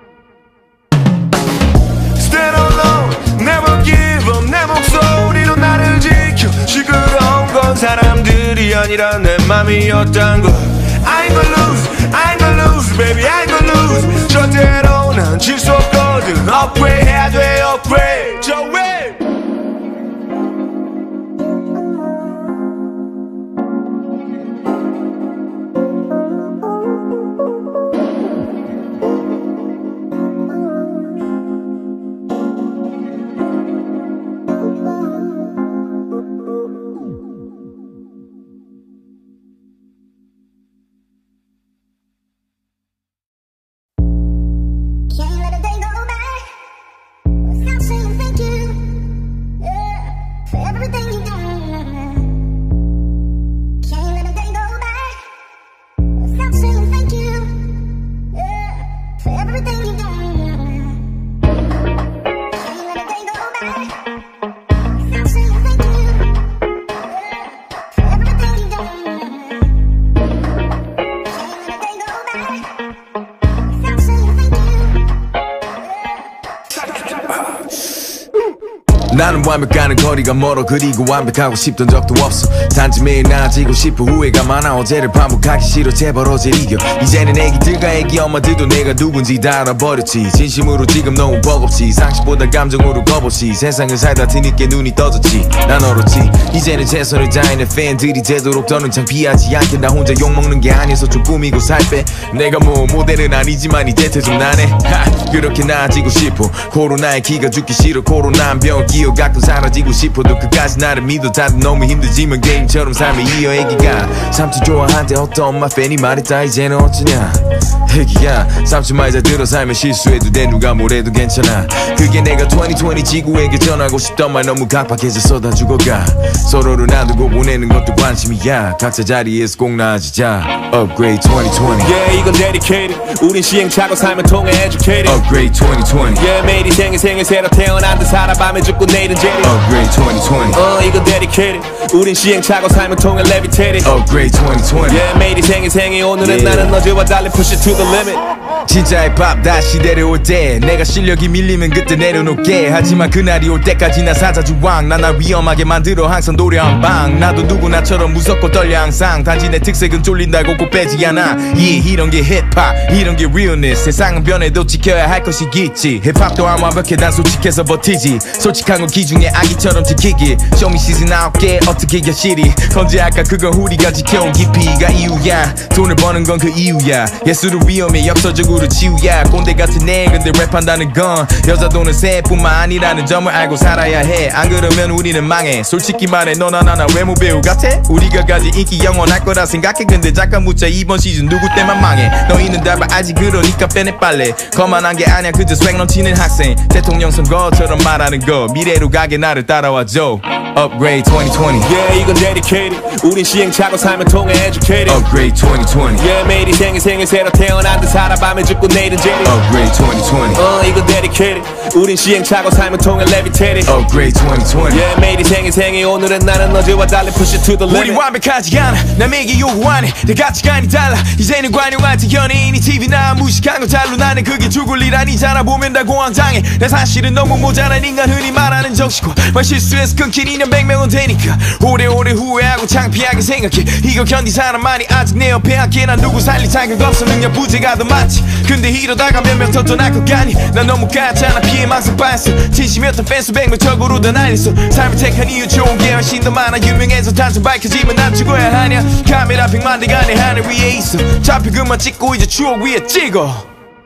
Stand alone, never give up. 내 목소리로 나를 지켜. 시끄러운 건 사람들이 아니라 내 맘이었단 걸. I ain't gonna lose, I ain't gonna lose, baby, I ain't gonna lose. 절대로 난 질 수 없거든. Upgrade 해야 돼, upgrade. 저 왜?
나는 완벽하는 거리가 멀어 그리고 완벽하고 싶던 적도 없어 단지 매일 나아지고 싶어 후회가 많아 어제를 반복하기 싫어 제발 어제를 이겨 이제는 애기들과 애기 엄마들도 내가 누군지 다 알아버렸지 진심으로 지금 너무 버겁지 상식보다 감정으로 겁없이 세상을 살다 뒤늦게 눈이 떠졌지 난 얼었지 이제는 최선을 다해 팬들이 되도록 더는 창피하지 않게 나 혼자 욕먹는 게 아니어서 좀 꾸미고 살 빼 내가 뭐 모델은 아니지만 이제 좀 나네 그렇게 나아지고 싶어 코로나에 기가 죽기 싫어 코로나는 병을 끼어 갖고 사라지고 싶어도 끝까지 나를 믿어 다들 너무 힘들지만 게임처럼 삶을 이어 애기가 삼촌 좋아한대 어떤 엄마 팬이 말했다 이제는 어쩌냐 애기야 삼촌 말 잘 들어 살면 실수해도 돼 누가 뭐래도 괜찮아 그게 내가 2020 지구에게 전하고 싶던 말 너무 각박해져서 다 죽어가 서로를 놔두고 보내는 것도 관심이야 각자 자리에서 꼭 나아지자 Upgrade 2020
Yeah 이건 dedicated 우린 시행착오 삶을 통해 educated
Upgrade 2020
Yeah 매일이 생일 새로 태어난 듯 살아 밤에 죽고 내일은 제리
Upgrade 2020
이건 dedicated 우린 시행착오 삶을 통해 levitated
Upgrade 2020
Yeah 매일이 생일 오늘은 나는 어제와 달리 push it to the limit
진짜 힙합 다시 데려올 때 내가 실력이 밀리면 그때 내려놓게 하지만 그날이 올 때까지 나 사자주왕 나 위험하게 만들어 항상 노래한 방 나도 누구나처럼 무섭고 떨려 항상 단지 내 특색은 쫄린다고 꼭 빼지 않아 이런 게 힙합 이런 게 realness 세상은 변해도 지켜야 할 것이 있지 힙합 또한 완벽해 난 솔직해서 버티지 솔직한 건 기중에 아기처럼 지키기 쇼미 시즌 9개 어떻게 여실히 건재할까 그건 우리가 지켜온 깊이가 이유야 돈을 버는 건 그 이유야 예술은 위험해 역사적으로 치유야 꼰대 같은 애 근데 랩한다는 건 여자 돈은 새뿐만 아니라는 점을 알고 살아야 해 안 그러면 우리는 망해 솔직히 말해 너나 나나 외모 배우 같아? 우리가 가진 인기 영원할 거라 생각해 근데 잠깐 묻자 이번 시즌 누구 때만 망해 너희는 답을 알지 그러니까 빼내 빨래 거만한 게 아니야 그저 스웩 넘치는 학생 대통령 선거처럼 말하는 거 미래로 가게 나를 따라와줘 Upgrade 2020
Yeah 이건 dedicated 우린 시행착오 삶을 통해 educated
Upgrade 2020
Yeah 매일이 생일 새로 태어난 듯 살아 밤에 죽고 내일은 제리
Upgrade 2020
이건 dedicated 우린 시행착오 삶을 통해 levitated
Upgrade 2020
Yeah 매일이 생일 오늘은 나는 어제와 달리 push it to the limit
우리 완벽하지 않아 남에게 요구 안 해 내 가치관이 달라 이제는 관용한테 연예인이 TV나 무식한 거 잘로 나는 그게 죽을 일 아니잖아 보면 다 공황장애 내 사실은 너무 모자란 인간 흔히 말하는 적시고 말 실수해서 끊긴 인연 100명은 되니까 오래오래 후회하고 창피하게 생각해 이거 견딘 사람만이 아직 내 옆에 함께 난 누구 살릴 자격 없어 능력 부재가 더 많지 근데 이러다가 몇 명 더 떠날 것 같니 난 너무 가짜나 피해 망상 빠졌어 진심이었던 팬수 100명적으로 다 날렸어 삶을 택한 이유 좋은 게 훨씬 더 많아 유명해서 단순 밝혀지면 난 죽어야 하냐 카메라 100만 대가 내 하늘 위에 있어 잡혀 그만 찍고 이제 추억 위에 찍어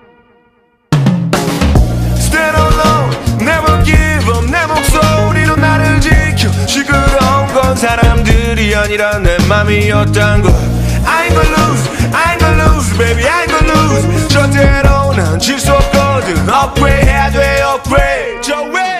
Stand alone never give up 내 목소리로 나를 지켜 시끄러운 건 사람들이 아니라 내 맘이었단 걸 I ain't gonna lose I ain't gonna lose baby I ain't gonna lose 절대로 난 질 수 없거든 Upgrade 해야 돼 upgrade 저 way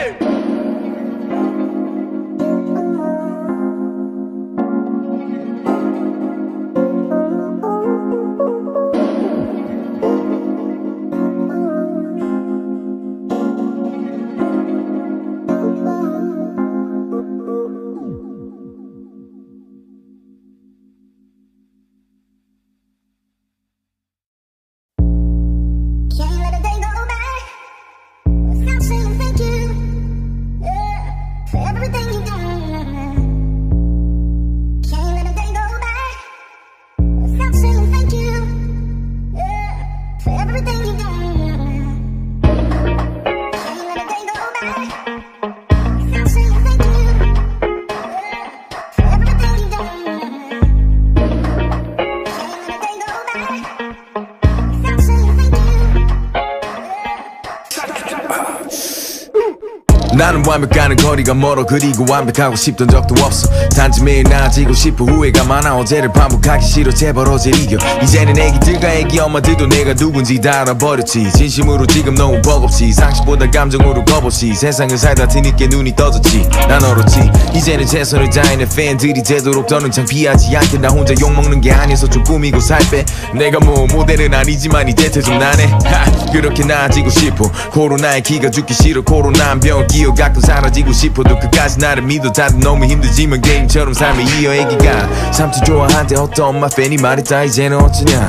나는 완벽하는 거리가 멀어 그리고 완벽하고 싶던 적도 없어 단지 매일 나아지고 싶어 후회가 많아 어제를 반복하기 싫어 제발 어제를 이겨 이제는 애기들과 애기 엄마들도 내가 누군지 다 알아버렸지 진심으로 지금 너무 버겁지 상식보다 감정으로 겁없이 세상을 살다 뒤늦게 눈이 떠졌지 난 얼었지 이제는 최선을 다해 팬들이 되도록 더는 창피하지 않게 나 혼자 욕먹는 게 아니어서 좀 꾸미고 살 빼 내가 뭐 모델은 아니지만 이제 좀 나네 그렇게 나아지고 싶어 코로나에 기가 죽기 싫어 코로나는 병을 끼어 갖고 사라지고 싶어도 끝까지 나를 믿어. 다들 너무 힘들지만 게임처럼 삶을 이어. 애기가 삼촌 좋아한대 어떤 엄마 팬이 말했다 이제는 어쩌냐.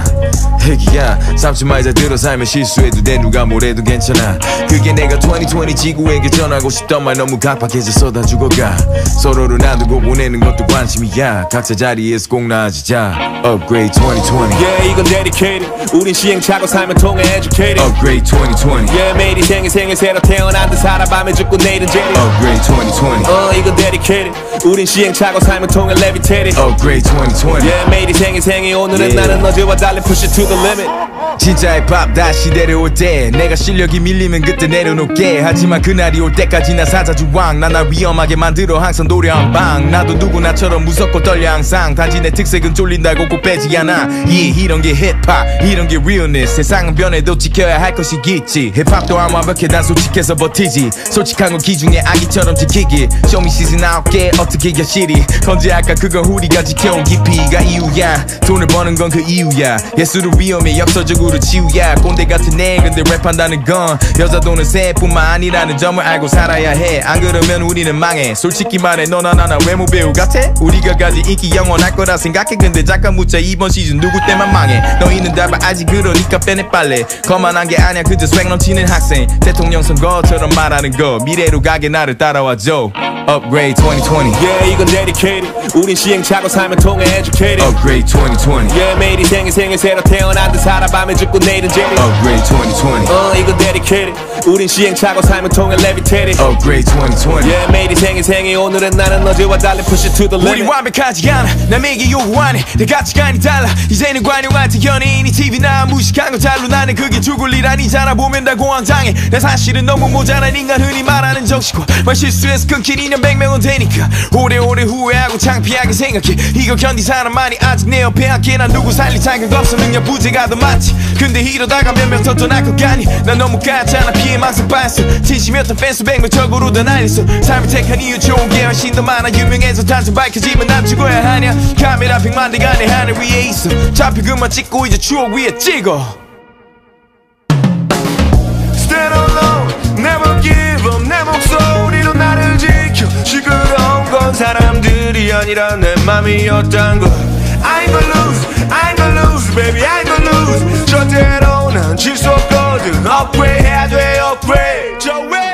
애기야 삼촌 말 잘 들어. 살면 실수해도 돼 누가 뭐래도 괜찮아. 그게 내가 2020 지구에게 전하고 싶던 말. 너무 각박해서 쏟아 죽어가. 서로를 놔두고 보내는 것도 관심이야. 각자 자리에서 꼭 나아지자. Upgrade 2020.
Yeah 이건 dedicated. 우린 시행착오 삶을 통해 educated.
Upgrade 2020.
Yeah 매일이 생일 새로 태어난 듯 살아. 밤에 죽고 내일은 jaded.
Upgrade 2020.
이건 dedicated. 우린 시행착오 삶을 통해 levitated.
Upgrade 2020.
Yeah 매일이 생일 오늘은 나는 어제와 달리 push it to the limit.
진짜 힙합 다시 데려올 때 내가 실력이 밀리면 그때 내려놓게. 하지만 그날이 올 때까지 나 사자주왕. 나 위험하게 만들어 항상 노래한 방. 나도 누구나처럼 무섭고 떨려 항상. 단지 내 특색은 쫄린다고 꼭 빼지 않아. 이런 게 힙합 이런 게 realness. 세상은 변해도 지켜야 할 것이 있지. 힙합도 안 완벽해 난 솔직해서 버티지. 솔직한 건 기중에 아기처럼 지키기. 쇼미 시즌 9개 어떻게 여실히 언제 할까 그건 우리가 지켜온 깊이가 이유야. 돈을 버는 건 그 이유야. 예술은 위험해 역설적으로 치유야. 꼰대 같은 애 근데 랩한다는 건 여자 돈은 새뿐만 아니라는 점을 알고 살아야 해. 안 그러면 우리는 망해. 솔직히 말해 너나 나나 외모 배우 같아? 우리가 가진 인기 영원할 거라 생각해. 근데 잠깐 묻자 이번 시즌 누구 때만 망해. 너희는 답을 알지 그러니까 빼내 빨래. 거만한 게 아니야 그저 스웩 넘치는 학생. 대통령 선거처럼 말하는 거. 미래로 가게 나를 따라와줘. Upgrade 2020.
Yeah 이건 dedicated. 우린 시행착오 삶을 통해 educated.
Upgrade 2020.
Yeah 매일이 생일 새로 태어난 듯 살아. 밤에 죽고 내일은 jaded.
Upgrade 2020.
이건 dedicated. 우린 시행착오 삶을 통해 levitated.
Upgrade 2020.
Yeah 매일이 생일 오늘은 나는 어제와 달리 push it to the limit.
우리 완벽하지 않아 남에게 요구하네. 내 가치관이 달라. 이제는 관용한테 연예인이 TV나 무식한 거 잘로. 나는 그게 죽을 일 아니잖아. 보면 다 공황장애. 내 사실은 너무 모자란 인간 흔히 말하는 정식과 말 실수해서 끊긴 인연 100명은 되니까. 오래오래 후회하고 창피하게 생각해. 이거 견디 사람만이 아직 내 옆에 함께. 난 누구 살릴 자격 없어 능력 부재가 더 많지. 근데 이러다가 몇 명 더 떠날 것 같니. 난 너무 까잖아 피해 망상 빠졌어. 진심이었던 팬수 100명 적으로 다 날렸어. 삶을 택한 이유 좋은 게 훨씬 더 많아. 유명해서 단순 밝혀지면 난 죽어야 하냐. 카메라 100만 대가 내 하늘 위에 있어. 잡히 그만 찍고 이제 추억 위에 찍어.
Stand alone, never give up. 내 목소리로 나를 지켜. 시끄러운 건 사람들이 아니라 내 맘이었단 걸. I ain't gonna lose, I ain't gonna lose, baby, I ain't gonna lose. 절대로 난 질 수 없거든. Upgrade 해야 돼, upgrade. 저 왜?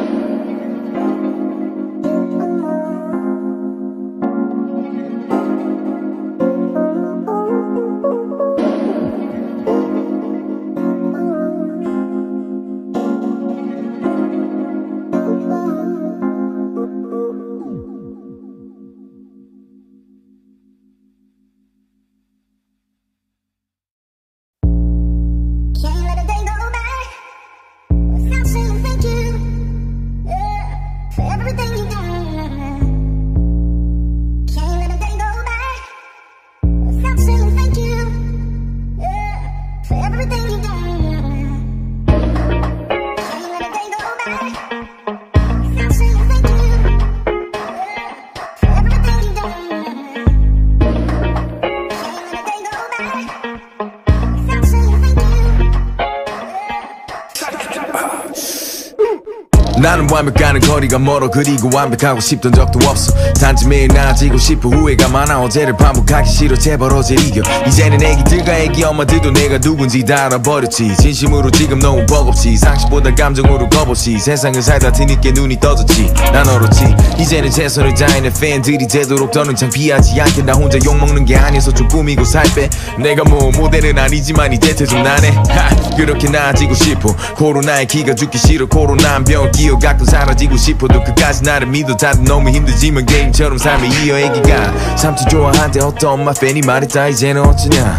나는 완벽하는 거리가 멀어. 그리고 완벽하고 싶던 적도 없어. 단지 매일 나아지고 싶어. 후회가 많아. 어제를 반복하기 싫어. 제발 어제 이겨. 이제는 애기들과 애기 엄마들도 내가 누군지 다 알아버렸지. 진심으로 지금 너무 버겁지. 상식보다 감정으로 겁없이 세상을 살다 뒤늦게 눈이 떠졌지. 난 얼었지. 이제는 최선을 다해. 팬들이 되도록 더는 창피하지 않게. 나 혼자 욕먹는 게 아니어서 좀 꾸미고 살 빼. 내가 뭐 모델은 아니지만 이제 좀 나네. 그렇게 나아지고 싶어. 코로나에 기가 죽기 싫어. 코로나는 병을 끼어 갖고 사라지고 싶어도 끝까지 나를 믿어. 다들 너무 힘들지만 게임처럼 삶을 이어. 애기가 삼촌 좋아한대 어떤 엄마 팬이 말했다 이제는 어쩌냐.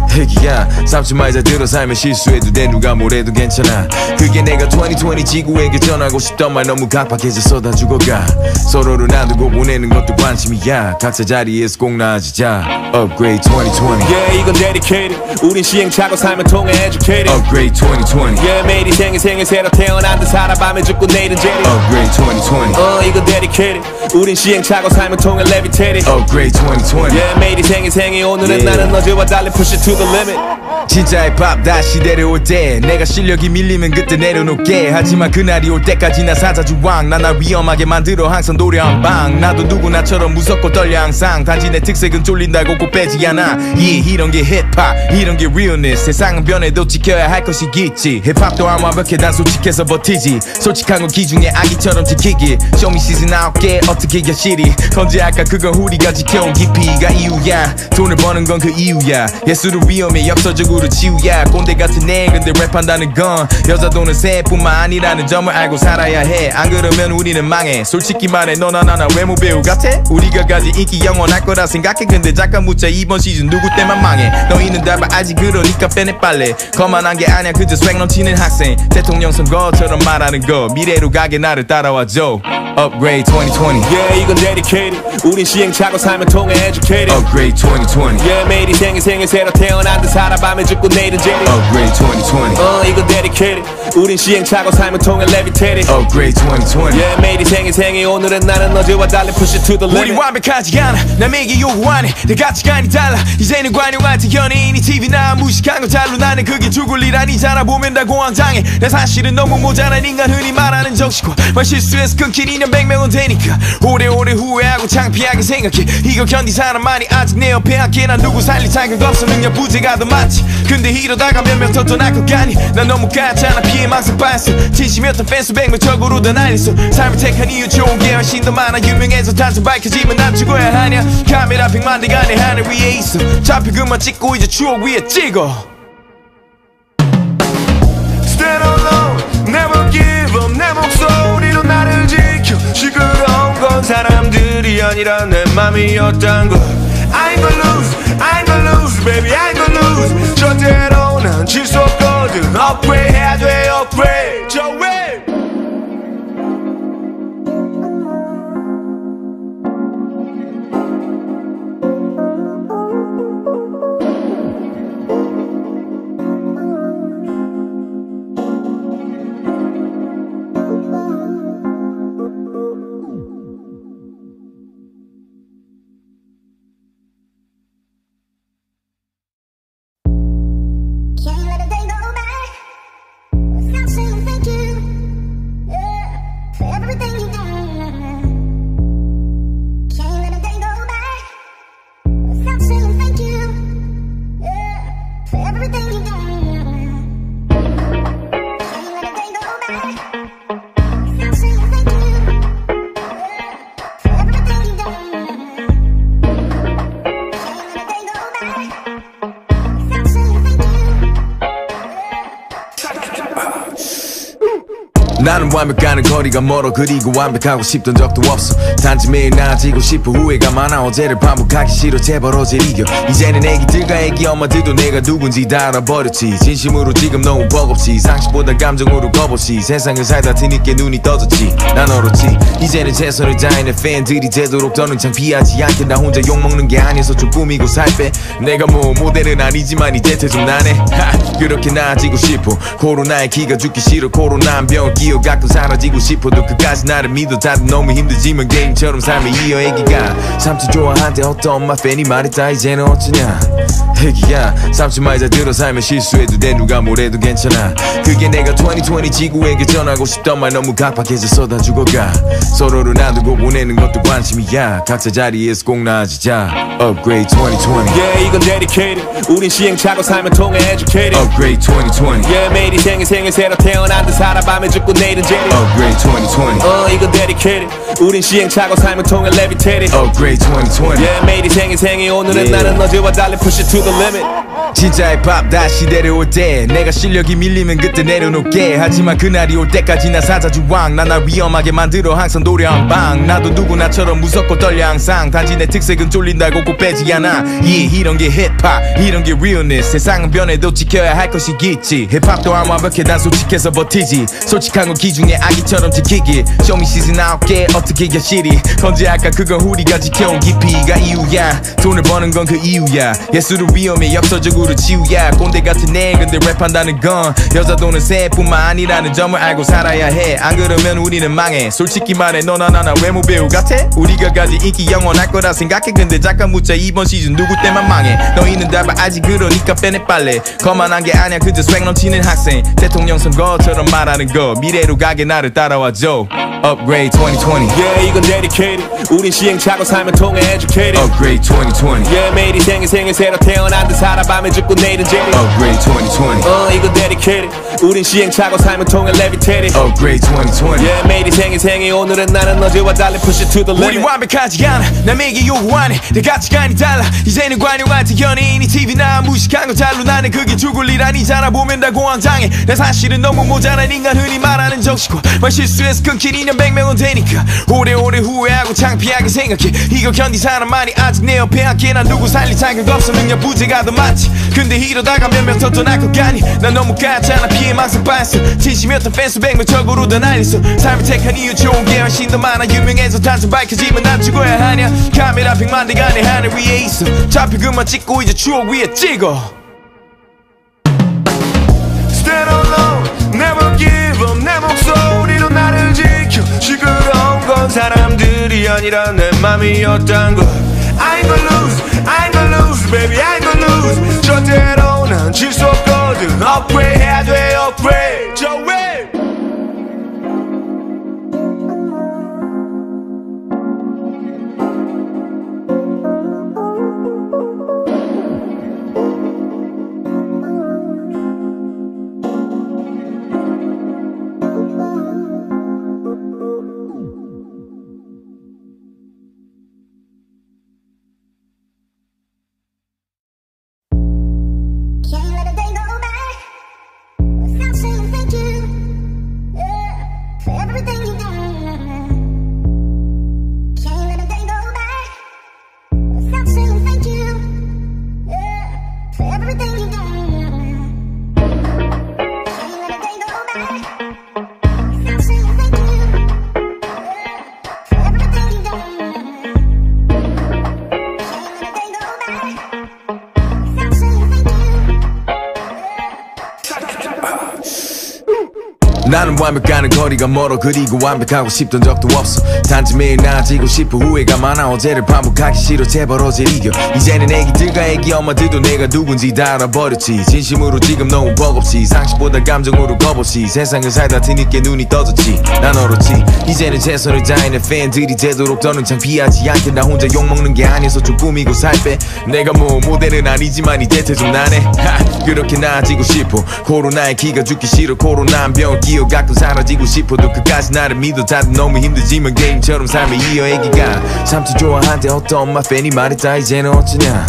애기야 삼촌 말 잘 들어. 살면 실수해도 돼 누가 뭐래도 괜찮아. 그게 내가 2020 지구에게 전하고 싶던 말. 너무 각박해서 쏟아 죽어가. 서로를 놔두고 보내는 것도 관심이야. 각자 자리에서 꼭 나아지자. Upgrade 2020.
Yeah 이건 dedicated. 우린 시행착오 삶을 통해 educated.
Upgrade 2020.
Yeah 매일이 생일 새로 태어난 듯 살아. 밤에 죽고 내일은 jaded.
Upgrade 2020.
이건 dedicated. 우린 시행착오 삶을 통해 levitated.
Upgrade 2020.
Yeah 매일이 생일 오늘은 나는 어제와 달리 push it to the limit.
진짜 힙합 다시 데려올 때 내가 실력이 밀리면 그때 내려놓게. 하지만 그날이 올 때까지 나 사자주왕. 나 위험하게 만들어 항상 노래 한방. 나도 누구나처럼 무섭고 떨려 항상. 단지 내 특색은 쫄린다고 꼭 빼지 않아. 이런 게 힙합, 이런 게 realness. 세상은 변해도 지켜야 할 것이 있지. 힙합 또한 완벽해 난 솔직해서 버티지. 솔직한 건 기중에 아기처럼 지키기. Show me 시즌 9개 어떻게 겨실이 건재할까 그건 우리가 지켜온 깊이가 이유야. 돈을 버는 건 그 이유야. 예술은 위험해 역설적으로 치유야. 꼰대 같은 애 근데 랩한다는 건 여자 돈은 새뿐만 아니라는 점을 알고 살아야 해. 안 그러면 우리는 망해. 솔직히 말해 너나 나나 외모 배우 같아? 우리가 가진 인기 영원할 거라 생각해. 근데 잠깐 묻자 이번 시즌 누구 때만 망해. 너희는 답을 알지 그러니까 빼내 빨래. 거만한 게 아니야 그저 스웩 넘치는 학생. 대통령 선거처럼 말하는 거 미래로 가게 나를 따라와줘. Upgrade 2020
Yeah 이건 dedicated. 우린 시행착오 삶을 통해 educated.
Upgrade 2020
Yeah 매일 생일 새로 태어난 듯 살아 밤에 죽고 내일은 제리.
Upgrade 2020
이건 dedicated. 우린 시행착오 삶을 통해 levitated.
Upgrade 2020
Yeah 매일이 생일 오늘은 나는 어제와 달리 push it to the limit.
우리 완벽하지 않아 남에게 요구하네. 내 가치관이 달라 이제는 관용할 때 연예인이 TV나 무식한 건 잘로 나는 그게 죽을 일 아니잖아. 보면 다 공황장애. 내 사실은 너무 모자란 인간 흔히 말하는 정신과 실수해서 끊긴 인연 100명은 되니까 오래오래 후회하고 창피하게 생각해. 이거 견디 사람만이 아직 내 옆에 함께. 난 누구 살릴 자격 없어 능력 부재가 더 많지. 근데 이러다가 몇 명 더 떠날 것 같니. 난 너무 가짜나 피해 망상 빠졌어. 진심이었던 팬수 100명 적으로 다 날렸어. 삶을 택한 이유 좋은 게 훨씬 더 많아. 유명해서 단순 밝혀지면 난 죽어야 하냐. 카메라 100만 대가 내 하늘 위에 있어. 잡히 그만 찍고 이제 추억 위에 찍어.
Stand alone, never give up. 내 목소리로 나를 지켜. 시끄러운 건 사람들이 아니라 내 맘이었단 걸. I ain't gonna lose, I ain't gonna lose, baby, I ain't gonna lose. 절대로 난 질 수 없거든. Upgrade 해야 돼, upgrade. 저 way.
나는 완벽하는 거리가 멀어. 그리고 완벽하고 싶던 적도 없어. 단지 매일 나아지고 싶어. 후회가 많아. 어제를 반복하기 싫어. 제발 어제를 이겨. 이제는 애기들과 애기 엄마들도 내가 누군지 다 알아버렸지. 진심으로 지금 너무 버겁지. 상식보다 감정으로 겁없이 세상을 살다 뒤늦게 눈이 떠졌지. 난 얼었지. 이제는 최선을 다해. 내 팬들이 되도록 더는 창피하지 않게. 나 혼자 욕먹는 게 아니어서 좀 꾸미고 살 빼. 내가 뭐 모델은 아니지만 이제 좀 나네. 그렇게 나아지고 싶어. 코로나에 기가 죽기 싫어. 코로나는 병을 끼어 가끔 사라지고 싶어도 끝까지 나를 믿어. 다들 너무 힘들지만 게임처럼 삶을 이어. 애기가 삼촌 좋아한대 어떤 엄마 팬이 말했다. 이제는 어쩌냐 애기야. 삼촌 말 잘 들어. 살면 실수해도 돼. 누가 뭐래도 괜찮아. 그게 내가 2020 지구에게 전하고 싶던 말. 너무 각박해져서 다 죽어가. 서로를 놔두고 보내는 것도 관심이야. 각자 자리에서 꼭 나아지자. Upgrade 2020
Yeah 이건 dedicated. 우린 시행착오 삶을 통해 educated.
Upgrade 2020
Yeah 매일이 생일 새로 태어난 듯 살아 밤에 죽고 내일은 제리.
Upgrade 2020
이건 dedicated. 우린 시행착오 삶을 통해 levitated.
Upgrade 2020
Yeah 매일이 생일 오늘은 나는 어제와 달리 push it to the limit.
진짜 힙합 다시 데려올 때 내가 실력이 밀리면 그때 내려놓게. 하지만 그날이 올 때까지 나 사자주왕. 나 위험하게 만들어 항상 노래 한방. 나도 누구나처럼 무섭고 떨려 항상. 단지 내 특색은 쫄린다고 꼭 빼지 않아. 이런 게 힙합, 이런 게 realness. 세상은 변해도 지켜야 할 것이 있지. 힙합 또한 완벽해 난 솔직해서 버티지. 솔직한 건 기중에 아기처럼 지키기. Show me 시즌 9개 어떻게 겨실이 건재할까 그건 우리가 지켜온 깊이가 이유야. 돈을 버는 건 그 이유야. 예술은 위험해 역설적으로 치우야 꼰대 같은 애 근데 랩한다는 건 여자 도는 새뿐만 아니라는 점을 알고 살아야 해. 안 그러면 우리는 망해. 솔직히 말해 너나 나나 외모 배우 같아? 우리가 가진 인기 영원할 거라 생각해. 근데 잠깐 묻자 이번 시즌 누구 때만 망해. 너희는 답을 알지 그러니까 빼내 빨래. 거만한 게 아니야 그저 스웩 넘치는 학생. 대통령 선거처럼 말하는 거 미래로 가게 나를 따라와줘. Upgrade 2020
Yeah 이건 dedicated 우린 시행착오 삶을 통해 educated
Upgrade 2020
Yeah 매일이 생일 새로 태어난 듯 살아 밤에 죽고 내일은 제리
Upgrade 2020
이건 dedicated 우린 시행착오 삶을 통해 levitated
Upgrade 2020
Yeah 매일이 생일 오늘은 나는 어제와 달리 push it to the limit
우리 완벽하지 않아 남에게 요구 안 해 내 가치관이 달라 이제는 관용 같은 연예인이 TV나 무식한 거 잘로 나는 그게 죽을 일 아니잖아 보면 다 공황장애 내 사실은 너무 모자란 인간 흔히 말하는 적시고 말 실수해서 끊긴 인연 100명은 되니까 오래오래 후회하고 창피하게 생각해 이거 견딘 사람만이 아직 내 옆에 함께 난 누구 살릴 자격 없어 능력 부재가 더 많지 근데 이러다가 몇 명 더 떠날 것 같니 난 너무 가짜나 피해망상 빤스 진심이었던 팬수 100명 적으로 다 날렸어 삶을 택한 이유 좋은 게 훨씬 더 많아 유명해서 단순 밝혀지면 난 죽어야 하냐 카메라 100만 대가 내 하늘 위에 있어 잡히 그만 찍고 이제 추억 위에 찍어
Stand alone never give up 내 목소리로 나를 지켜 시끄러운 건 사람들이 아니라 내 맘이었단 걸 I ain't gonna lose I ain't gonna lose baby I ain't gonna lose 절대로 난 질 수 없거든 Upgrade 해야 돼 upgrade 저 way
나는 완벽하는 거리가 멀어 그리고 완벽하고 싶던 적도 없어 단지 매일 나아지고 싶어 후회가 많아 어제를 반복하기 싫어 제발 어제 이겨 이제는 애기들과 애기 엄마들도 내가 누군지 다 알아버렸지 진심으로 지금 너무 버겁지 상식보다 감정으로 겁없이 세상을 살다 뒤늦게 눈이 떠졌지 난 얼었지 이제는 최선을 다하는 팬들이 되도록 더는 창피하지 않게 나 혼자 욕먹는 게 아니어서 좀 꾸미고 살빼 내가 뭐 모델은 아니지만 이제 좀 나네 그렇게 나아지고 싶어 코로나에 기가 죽기 싫어 코로나는 병을 갖고 사라지고 싶어도 끝까지 나를 믿어 다들 너무 힘들지만 게임처럼 삶을 이어 애기가 삼촌 좋아한대 어떤 엄마 팬이 말했다 이제는 어쩌냐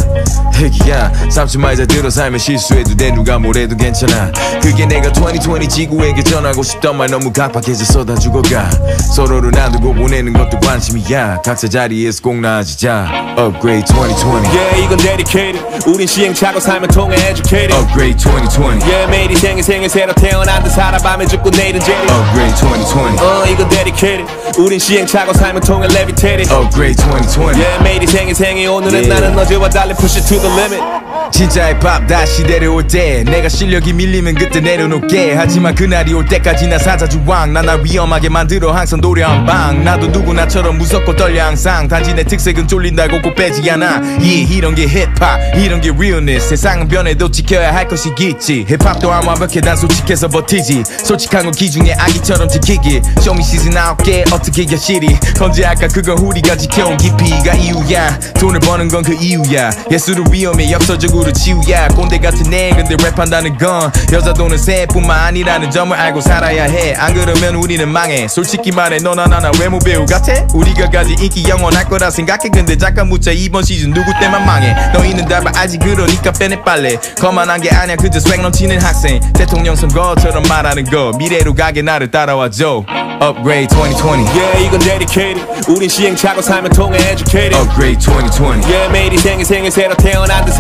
애기야 삼촌 말 잘 들어 살면 실수해도 돼 누가 뭐래도 괜찮아 그게 내가 2020 지구에게 전하고 싶던 말 너무 각박해져 쏟아 죽어가 서로를 놔두고 보내는 것도 관심이야 각자 자리에서 꼭 나아지자 Upgrade 2020
Yeah 이건 dedicated 우린 시행착오 삶을 통해 educated
Upgrade 2020
Yeah 매일이 생일 새로 태어난 듯 살아 밤에 죽고 내일은 제리
Upgrade 2020
이건 dedicated 우린 시행착오 삶을 통해 levitated
Upgrade 2020
Yeah 매일이 생일 오늘은 나는 어제와 달리 push it to the limit
진짜 힙합 다시 내려올 때 내가 실력이 밀리면 그때 내려놓게 하지만 그날이 올 때까지 나 사자주왕 나 위험하게 만들어 항상 노래 한방 나도 누구나처럼 무섭고 떨려 항상 단지 내 특색은 쫄린다고 꼭 빼지 않아 이런 게 힙합 이런 게 realness 세상은 변해도 지켜야 할 것이 있지 힙합도 안 완벽해 난 솔직해서 버티지 솔직한 건 기중에 아기처럼 지키기 쇼미 시즌 9개 어떻게 여실히 건재할까 그건 우리가 지켜온 깊이가 이유야 돈을 버는 건 그 이유야 예술은 위험해 역설적으로 치우야 꼰대 같은 애 근데 랩한다는 건 여자 도는 새뿐만 아니라는 점을 알고 살아야 해 안 그러면 우리는 망해 솔직히 말해 너나 나나 외모 배우 같아? 우리가 가진 인기 영원할 거라 생각해 근데 잠깐 묻자 이번 시즌 누구 때만 망해 너희는 답을 알지 그러니까 빼내 빨래 거만한 게 아니야 그저 스웩 넘치는 학생 대통령 선거처럼 말하는 거 미래로 가게 나를 따라와줘 Upgrade 2020
Yeah 이건 dedicated 우린 시행착오 삶을 통해 educated
Upgrade 2020
Yeah 매일이 생일 새로 태어난 듯 살아 밤에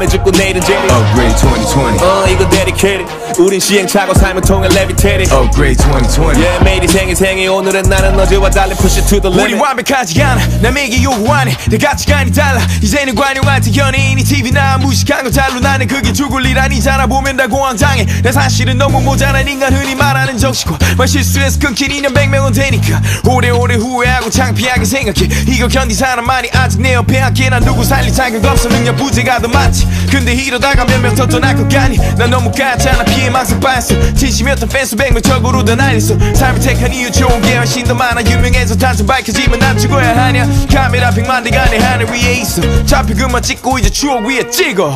죽고 내일은 제리
Upgrade 2020
이거 dedicated 우린 시행착오 삶을 통해 levitated
Upgrade 2020
yeah, 매일이 생이 오늘은 나는 어제와 달리 push it to the limit
우리 완벽하지 않아 남에게 요구하네 내 가치관이 달라 이제는 관용한테 연예인이 TV나 무식한 거 잘로 나는 그게 죽을 일 아니잖아 보면 다 공황장애 내 사실은 너무 모자란 인간 흔히 말하는 정신과 말 실수해서 끊긴 인연 100명은 되니까 오래오래 후회하고 창피하게 생각해 이거 견디 사람만이 아직 내 옆에 함께 난 누구 살릴 자격 없어 능력 부재가 더 많지 근데 이러다가 몇 명 더 떠날 것 같니 난 너무 가짜나 피해망상 빠졌어 진심이었던 팬수 100명 적으로 다 날렸어 삶을 택한 이유 좋은 게 훨씬 더 많아 유명해서 단순 밝혀지면 난 죽어야 하냐 카메라 100만 대가 내 하늘 위에 있어 잡히 그만 찍고 이제 추억 위에 찍어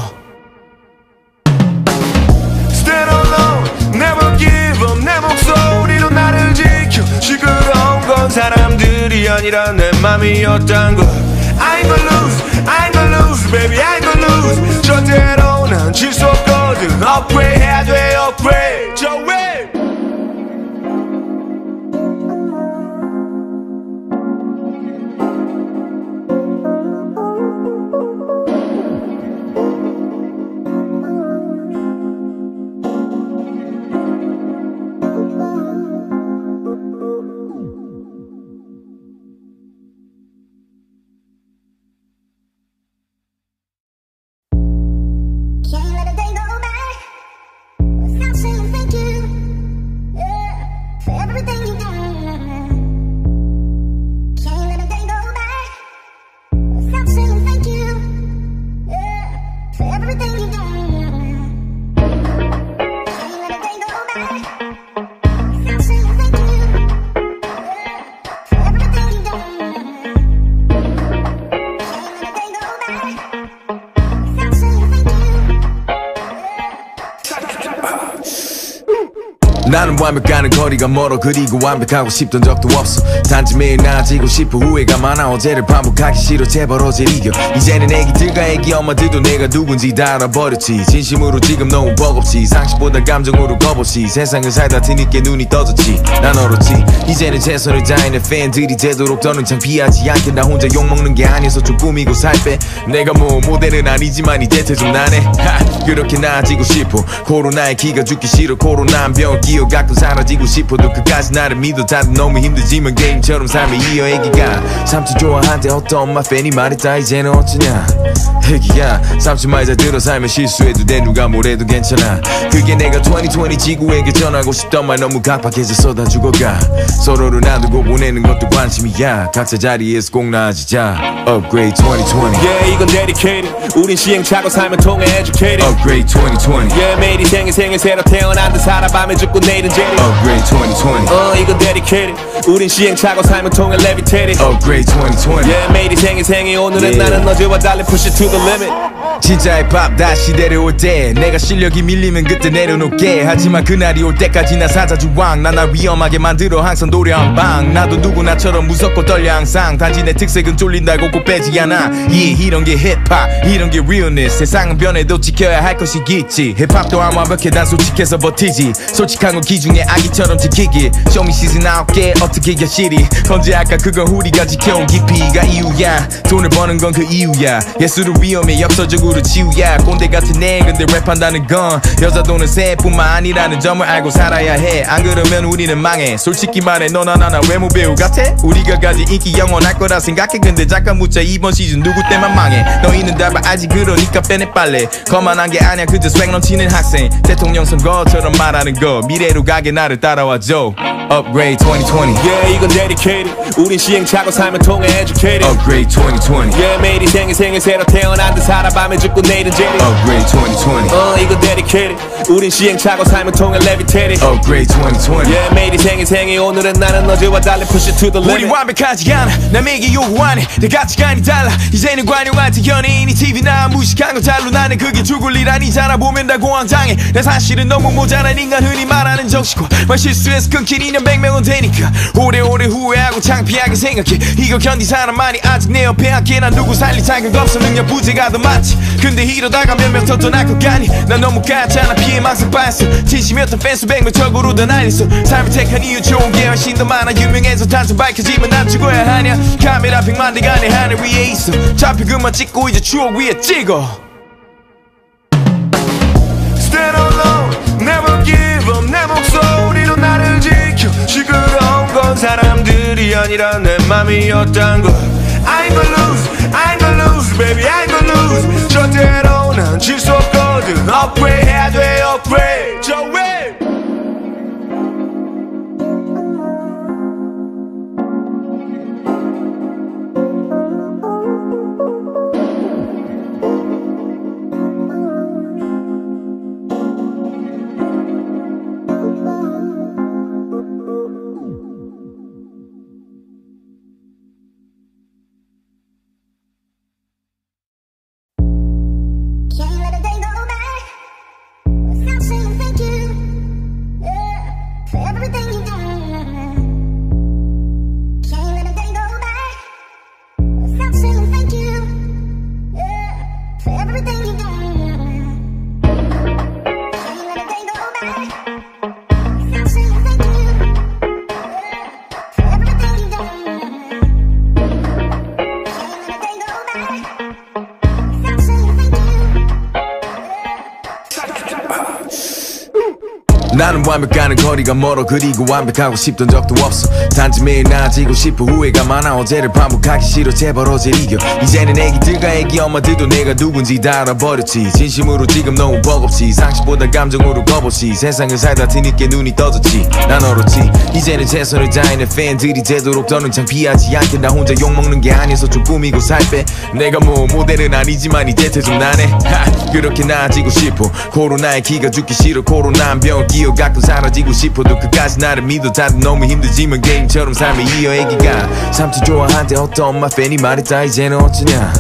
Stand alone, never give up 내 목소리로 나를 지켜 시끄러운 건 사람들이 아니라 내 맘이었단 걸 I ain't gonna lose, I ain't gonna lose, baby I ain't gonna lose 절대로 난 질 수 없거든 Upgrade 해야 돼 upgrade 저 way
나는 완벽하는 거리가 멀어 그리고 완벽하고 싶던 적도 없어 단지 매일 나아지고 싶어 후회가 많아 어제를 반복하기 싫어 제발 어제를 이겨 이제는 애기들과 애기 엄마들도 내가 누군지 다 알아버렸지 진심으로 지금 너무 버겁지 상식보다 감정으로 겁없이 세상을 살다 뒤늦게 눈이 떠졌지 난 얼었지 이제는 최선을 다해 팬들이 되도록 더는 창피하지 않게 나 혼자 욕먹는 게 아니어서 좀 꾸미고 살빼 내가 뭐 모델은 아니지만 이제 좀 나네 하, 그렇게 나아지고 싶어 코로나에 기가 죽기 싫어 코로나는 병 기어 가끔 사라지고 싶어도 끝까지 나를 믿어 다들 너무 힘들지만 게임처럼 삶을 이어 애기가 삼촌 좋아한대 어떤 엄마 팬이 말했다 이제는 어쩌냐 애기야 삼촌 말 잘 들어 살면 실수해도 돼 누가 뭐래도 괜찮아 그게 내가 2020 지구에게 전하고 싶던 말 너무 각박해져서 다 죽어가 서로를 놔두고 보내는 것도 관심이야 각자 자리에서 꼭 나아지자 Upgrade 2020
Yeah 이건 dedicated 우린 시행착오 삶을 통해 educated
Upgrade 2020
Yeah 매일이 생일 새로 태어난 듯 살아 밤에 죽고 내일은 제리
Upgrade 2020
이건 dedicated 우린 시행착오 삶을 통해 levitated
Upgrade 2020
Yeah 매일이 생이 오늘은 나는 어제와 달리 push it to the limit
진짜 힙합 다시 데려올 때 내가 실력이 밀리면 그때 내려놓게 하지만 그날이 올 때까지 나 사자주왕 난 날 위험하게 만들어 항상 노래한 방 나도 누구나처럼 무섭고 떨려 항상 단지 내 특색은 쫄린다고 꼭 빼지 않아 yeah, 이런 게 힙합 이런 게 realness 세상은 변해도 지켜야 할 것이 있지 힙합 또한 완벽해 난 솔직해서 버티지 솔직한 건 기중에 아기처럼 지키기 쇼미 시즌 9개 어떻게 겨실이 언제 할까 그건 우리가 지켜온 깊이가 이유야 돈을 버는 건 그 이유야 예술은 위험해 역사적으로 치우야 꼰대 같은 애 근데 랩한다는 건 여자 돈은 새뿐만 아니라는 점을 알고 살아야 해 안 그러면 우리는 망해 솔직히 말해 너나 나나 외모 배우 같아? 우리가 가진 인기 영원할 거라 생각해 근데 잠깐 묻자 이번 시즌 누구 때만 망해 너희는 답을 알지 그러니까 빼내 빨래 거만한 게 아니야 그저 스웩 넘치는 학생 대통령 선거처럼 말하는 거 미래로 가게 나를 따라와줘 Upgrade 2020
Yeah 이건 dedicated 우린 시행착오 삶을 통해 educated
Upgrade 2020
Yeah 매일이 생일 새로 태어난 듯 살아 밤에 죽고 내일은 제리
Upgrade 2020
이건 dedicated 우린 시행착오 삶을 통해 levitated
Upgrade 2020
Yeah 매일이 생이 오늘은 나는 어제와 달리 push it to the limit
우리 완벽하지 않아 남에게 요구하네 내 가치관이 달라 이제는 관용한테 연예인이 TV나 무식한 거 잘로 나는 그게 죽을 일 아니잖아 보면 다 공황장애 내 사실은 너무 모자란 인간 흔히 말하는 정신과 말 실수해서 끊긴 인연 100명은 되니까 오래오래 후회하고 창피하게 생각해 이거 견디 사람만이 아직 내 옆에 함께 난 누구 살릴 자격 없어 능력 부재가 더 많지 근데 이러다가 몇 명 더 떠날 것 같니 난 너무 가짜나 피해망상 빠졌어 진심이었던 팬수 100명 적으로 다 날렸어 삶을 택한 이유 좋은 게 훨씬 더 많아 유명해서 단순 밝혀지면 난 죽어야 하냐 카메라 100만 대가 내 하늘 위에 있어 잡히 그만 찍고 이제 추억 위에 찍어
사람들이 아니라 내 맘이었단 걸 I ain't gonna lose, I ain't gonna lose, baby I ain't gonna lose 절대로 난 질 수 없거든 Upgrade 해야 돼 upgrade Joey
나는 완벽하는 거리가 멀어 그리고 완벽하고 싶던 적도 없어 단지 매일 나아지고 싶어 후회가 많아 어제를 반복하기 싫어 제발 어제를 이겨 이제는 애기들과 애기 엄마들도 내가 누군지 다 알아버렸지 진심으로 지금 너무 버겁지 상식보다 감정으로 겁없이 세상을 살다 뒤늦게 눈이 떠졌지 난 얼었지 이제는 최선을 다해 내 팬들이 되도록 더는 창피하지 않게 나 혼자 욕먹는 게 아니어서 좀 꾸미고 살 빼 내가 뭐 모델은 아니지만 이제 좀 나네 그렇게 나아지고 싶어 코로나에 기가 죽기 싫어 코로나한 병을 끼어 갖고 사라지고 싶어도 끝까지 나를 믿어 다들 너무 힘들지만 게임처럼 삶을 이어 애기가 삼촌 좋아한대 어떤 엄마 팬이 말했다 이제는 어쩌냐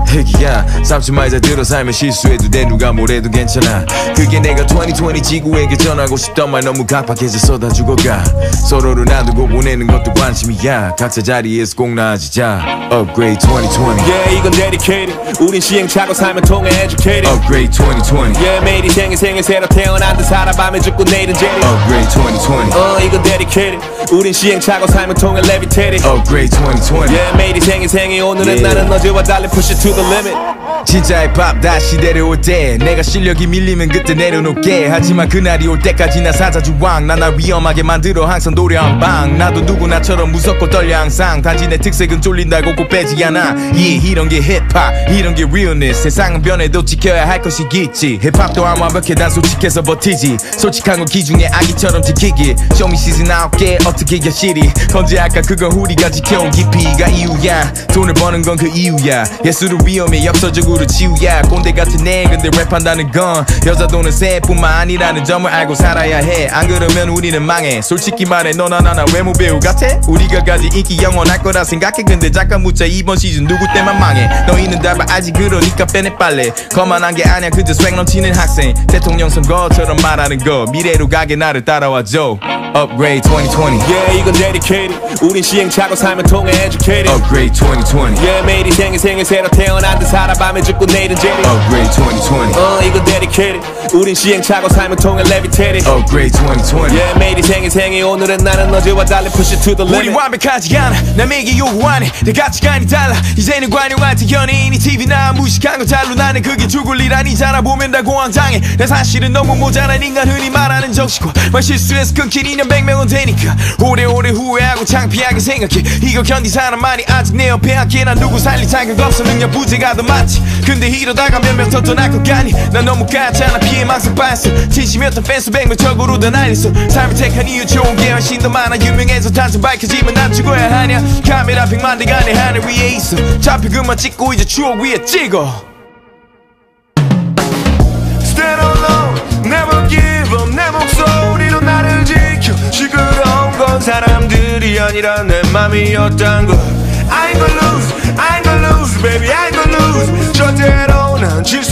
애기야 삼촌 말 잘 들어 살면 실수해도 돼 누가 뭐래도 괜찮아 그게 내가 2020 지구에게 전하고 싶던 말 너무 각박해서 쏟아 죽어가 서로를 놔두고 보내는 것도 관심이야 각자 자리에서 꼭 나아지자 Upgrade 2020
Yeah 이건 dedicated 우린 시행착오 삶을 통해 educated
Upgrade 2020
Yeah 매일이 생일 새로 태어난 듯 살아밤에 죽고 내일은 제리
Upgrade 2020
이건 dedicated 우린 시행착오 삶을 통해 levitated
Upgrade 2020
Yeah 매일이 생일 오늘은 나는 어제와 달리 push it to the limit
진짜 힙합 다시 데려올 때 내가 실력이 밀리면 그때 내려놓게 하지만 그날이 올 때까지 나 사자주왕 난 날 위험하게 만들어 항상 노래한 방 나도 누구나처럼 무섭고 떨려 항상 단지 내 특색은 쫄린다고 꼭 빼지 않아 Yeah 이런 게 힙합 이런 게 realness 세상은 변해도 지켜야 할 것이 있지 힙합 또한 완벽해 난 솔직해서 버티지 솔직한 건 기중에 아기처럼 지키기 쇼미 시즌 9개 어떻게 여실히 건재할까 그건 우리가 지켜온 깊이가 이유야 돈을 버는 건 그 이유야 예술은 위험해 역사적으로 치우야 꼰대 같은 애 근데 랩한다는 건 여자 돈은 새뿐만 아니라는 점을 알고 살아야 해 안 그러면 우리는 망해 솔직히 말해 너나 나나 외모 배우 같아? 우리가 가진 인기 영원할 거라 생각해 근데 잠깐 묻자 이번 시즌 누구 때만 망해 너희는 답을 알지 그러니까 빼내 빨래 거만한 게 아니야 그저 스웩 넘치는 학생 대통령 선거처럼 말하는 거 미래로 가게 나를 따라와줘 Upgrade 2020
Yeah 이건 dedicated 우린 시행착오 삶을 통해 educated
Upgrade 2020
Yeah 매일이 생일 새로 태어난 듯 살아밤에 죽고 내일은 제리
Upgrade 2020
이건 dedicated 우린 시행착오 삶을 통해 levitated
Upgrade 2020
Yeah 매일이 생일 오늘은 나는 어제와 달리 push it to the limit
우리 완벽하지 않아 남에게 요구하네 내 가치관이 달라 이제는 관용할 때 연예인이 TV나 무식한 거 잘로 나는 그게 죽을 일 아니잖아 보면 다 공황장애 내 사실은 너무 모자란 인간 흔히 말하는 적시고 말 실수해서 끊긴 인연 100명은 되니까 오래오래 후회하고 창피하게 생각해 이거 견디 사람만이 아직 내 옆에 함께 난 누구 살릴 자격 없어 능력 부재가 더 많지 근데 이러다가 몇 명 더 떠날 것 같니 난 너무 가짜나 피해 망상 빤스 진심이었던 팬스 100명 적으로 다 날렸어 삶을 택한 이유 좋은 게 훨씬 더 많아 유명해서 단순 밝혀지면 난 죽어야 하냐 카메라 100만 대가 내 하늘 위에 있어 잡혀 그만 찍고 이제 추억 위에 찍어
Stand alone, never give up 내 목소리로 나를 지켜 시끄러운 건 사람들이 아니라 내 맘이었단 걸 I ain't gonna lose, I ain't gonna lose, baby I ain't gonna lose 절대로 난 질 수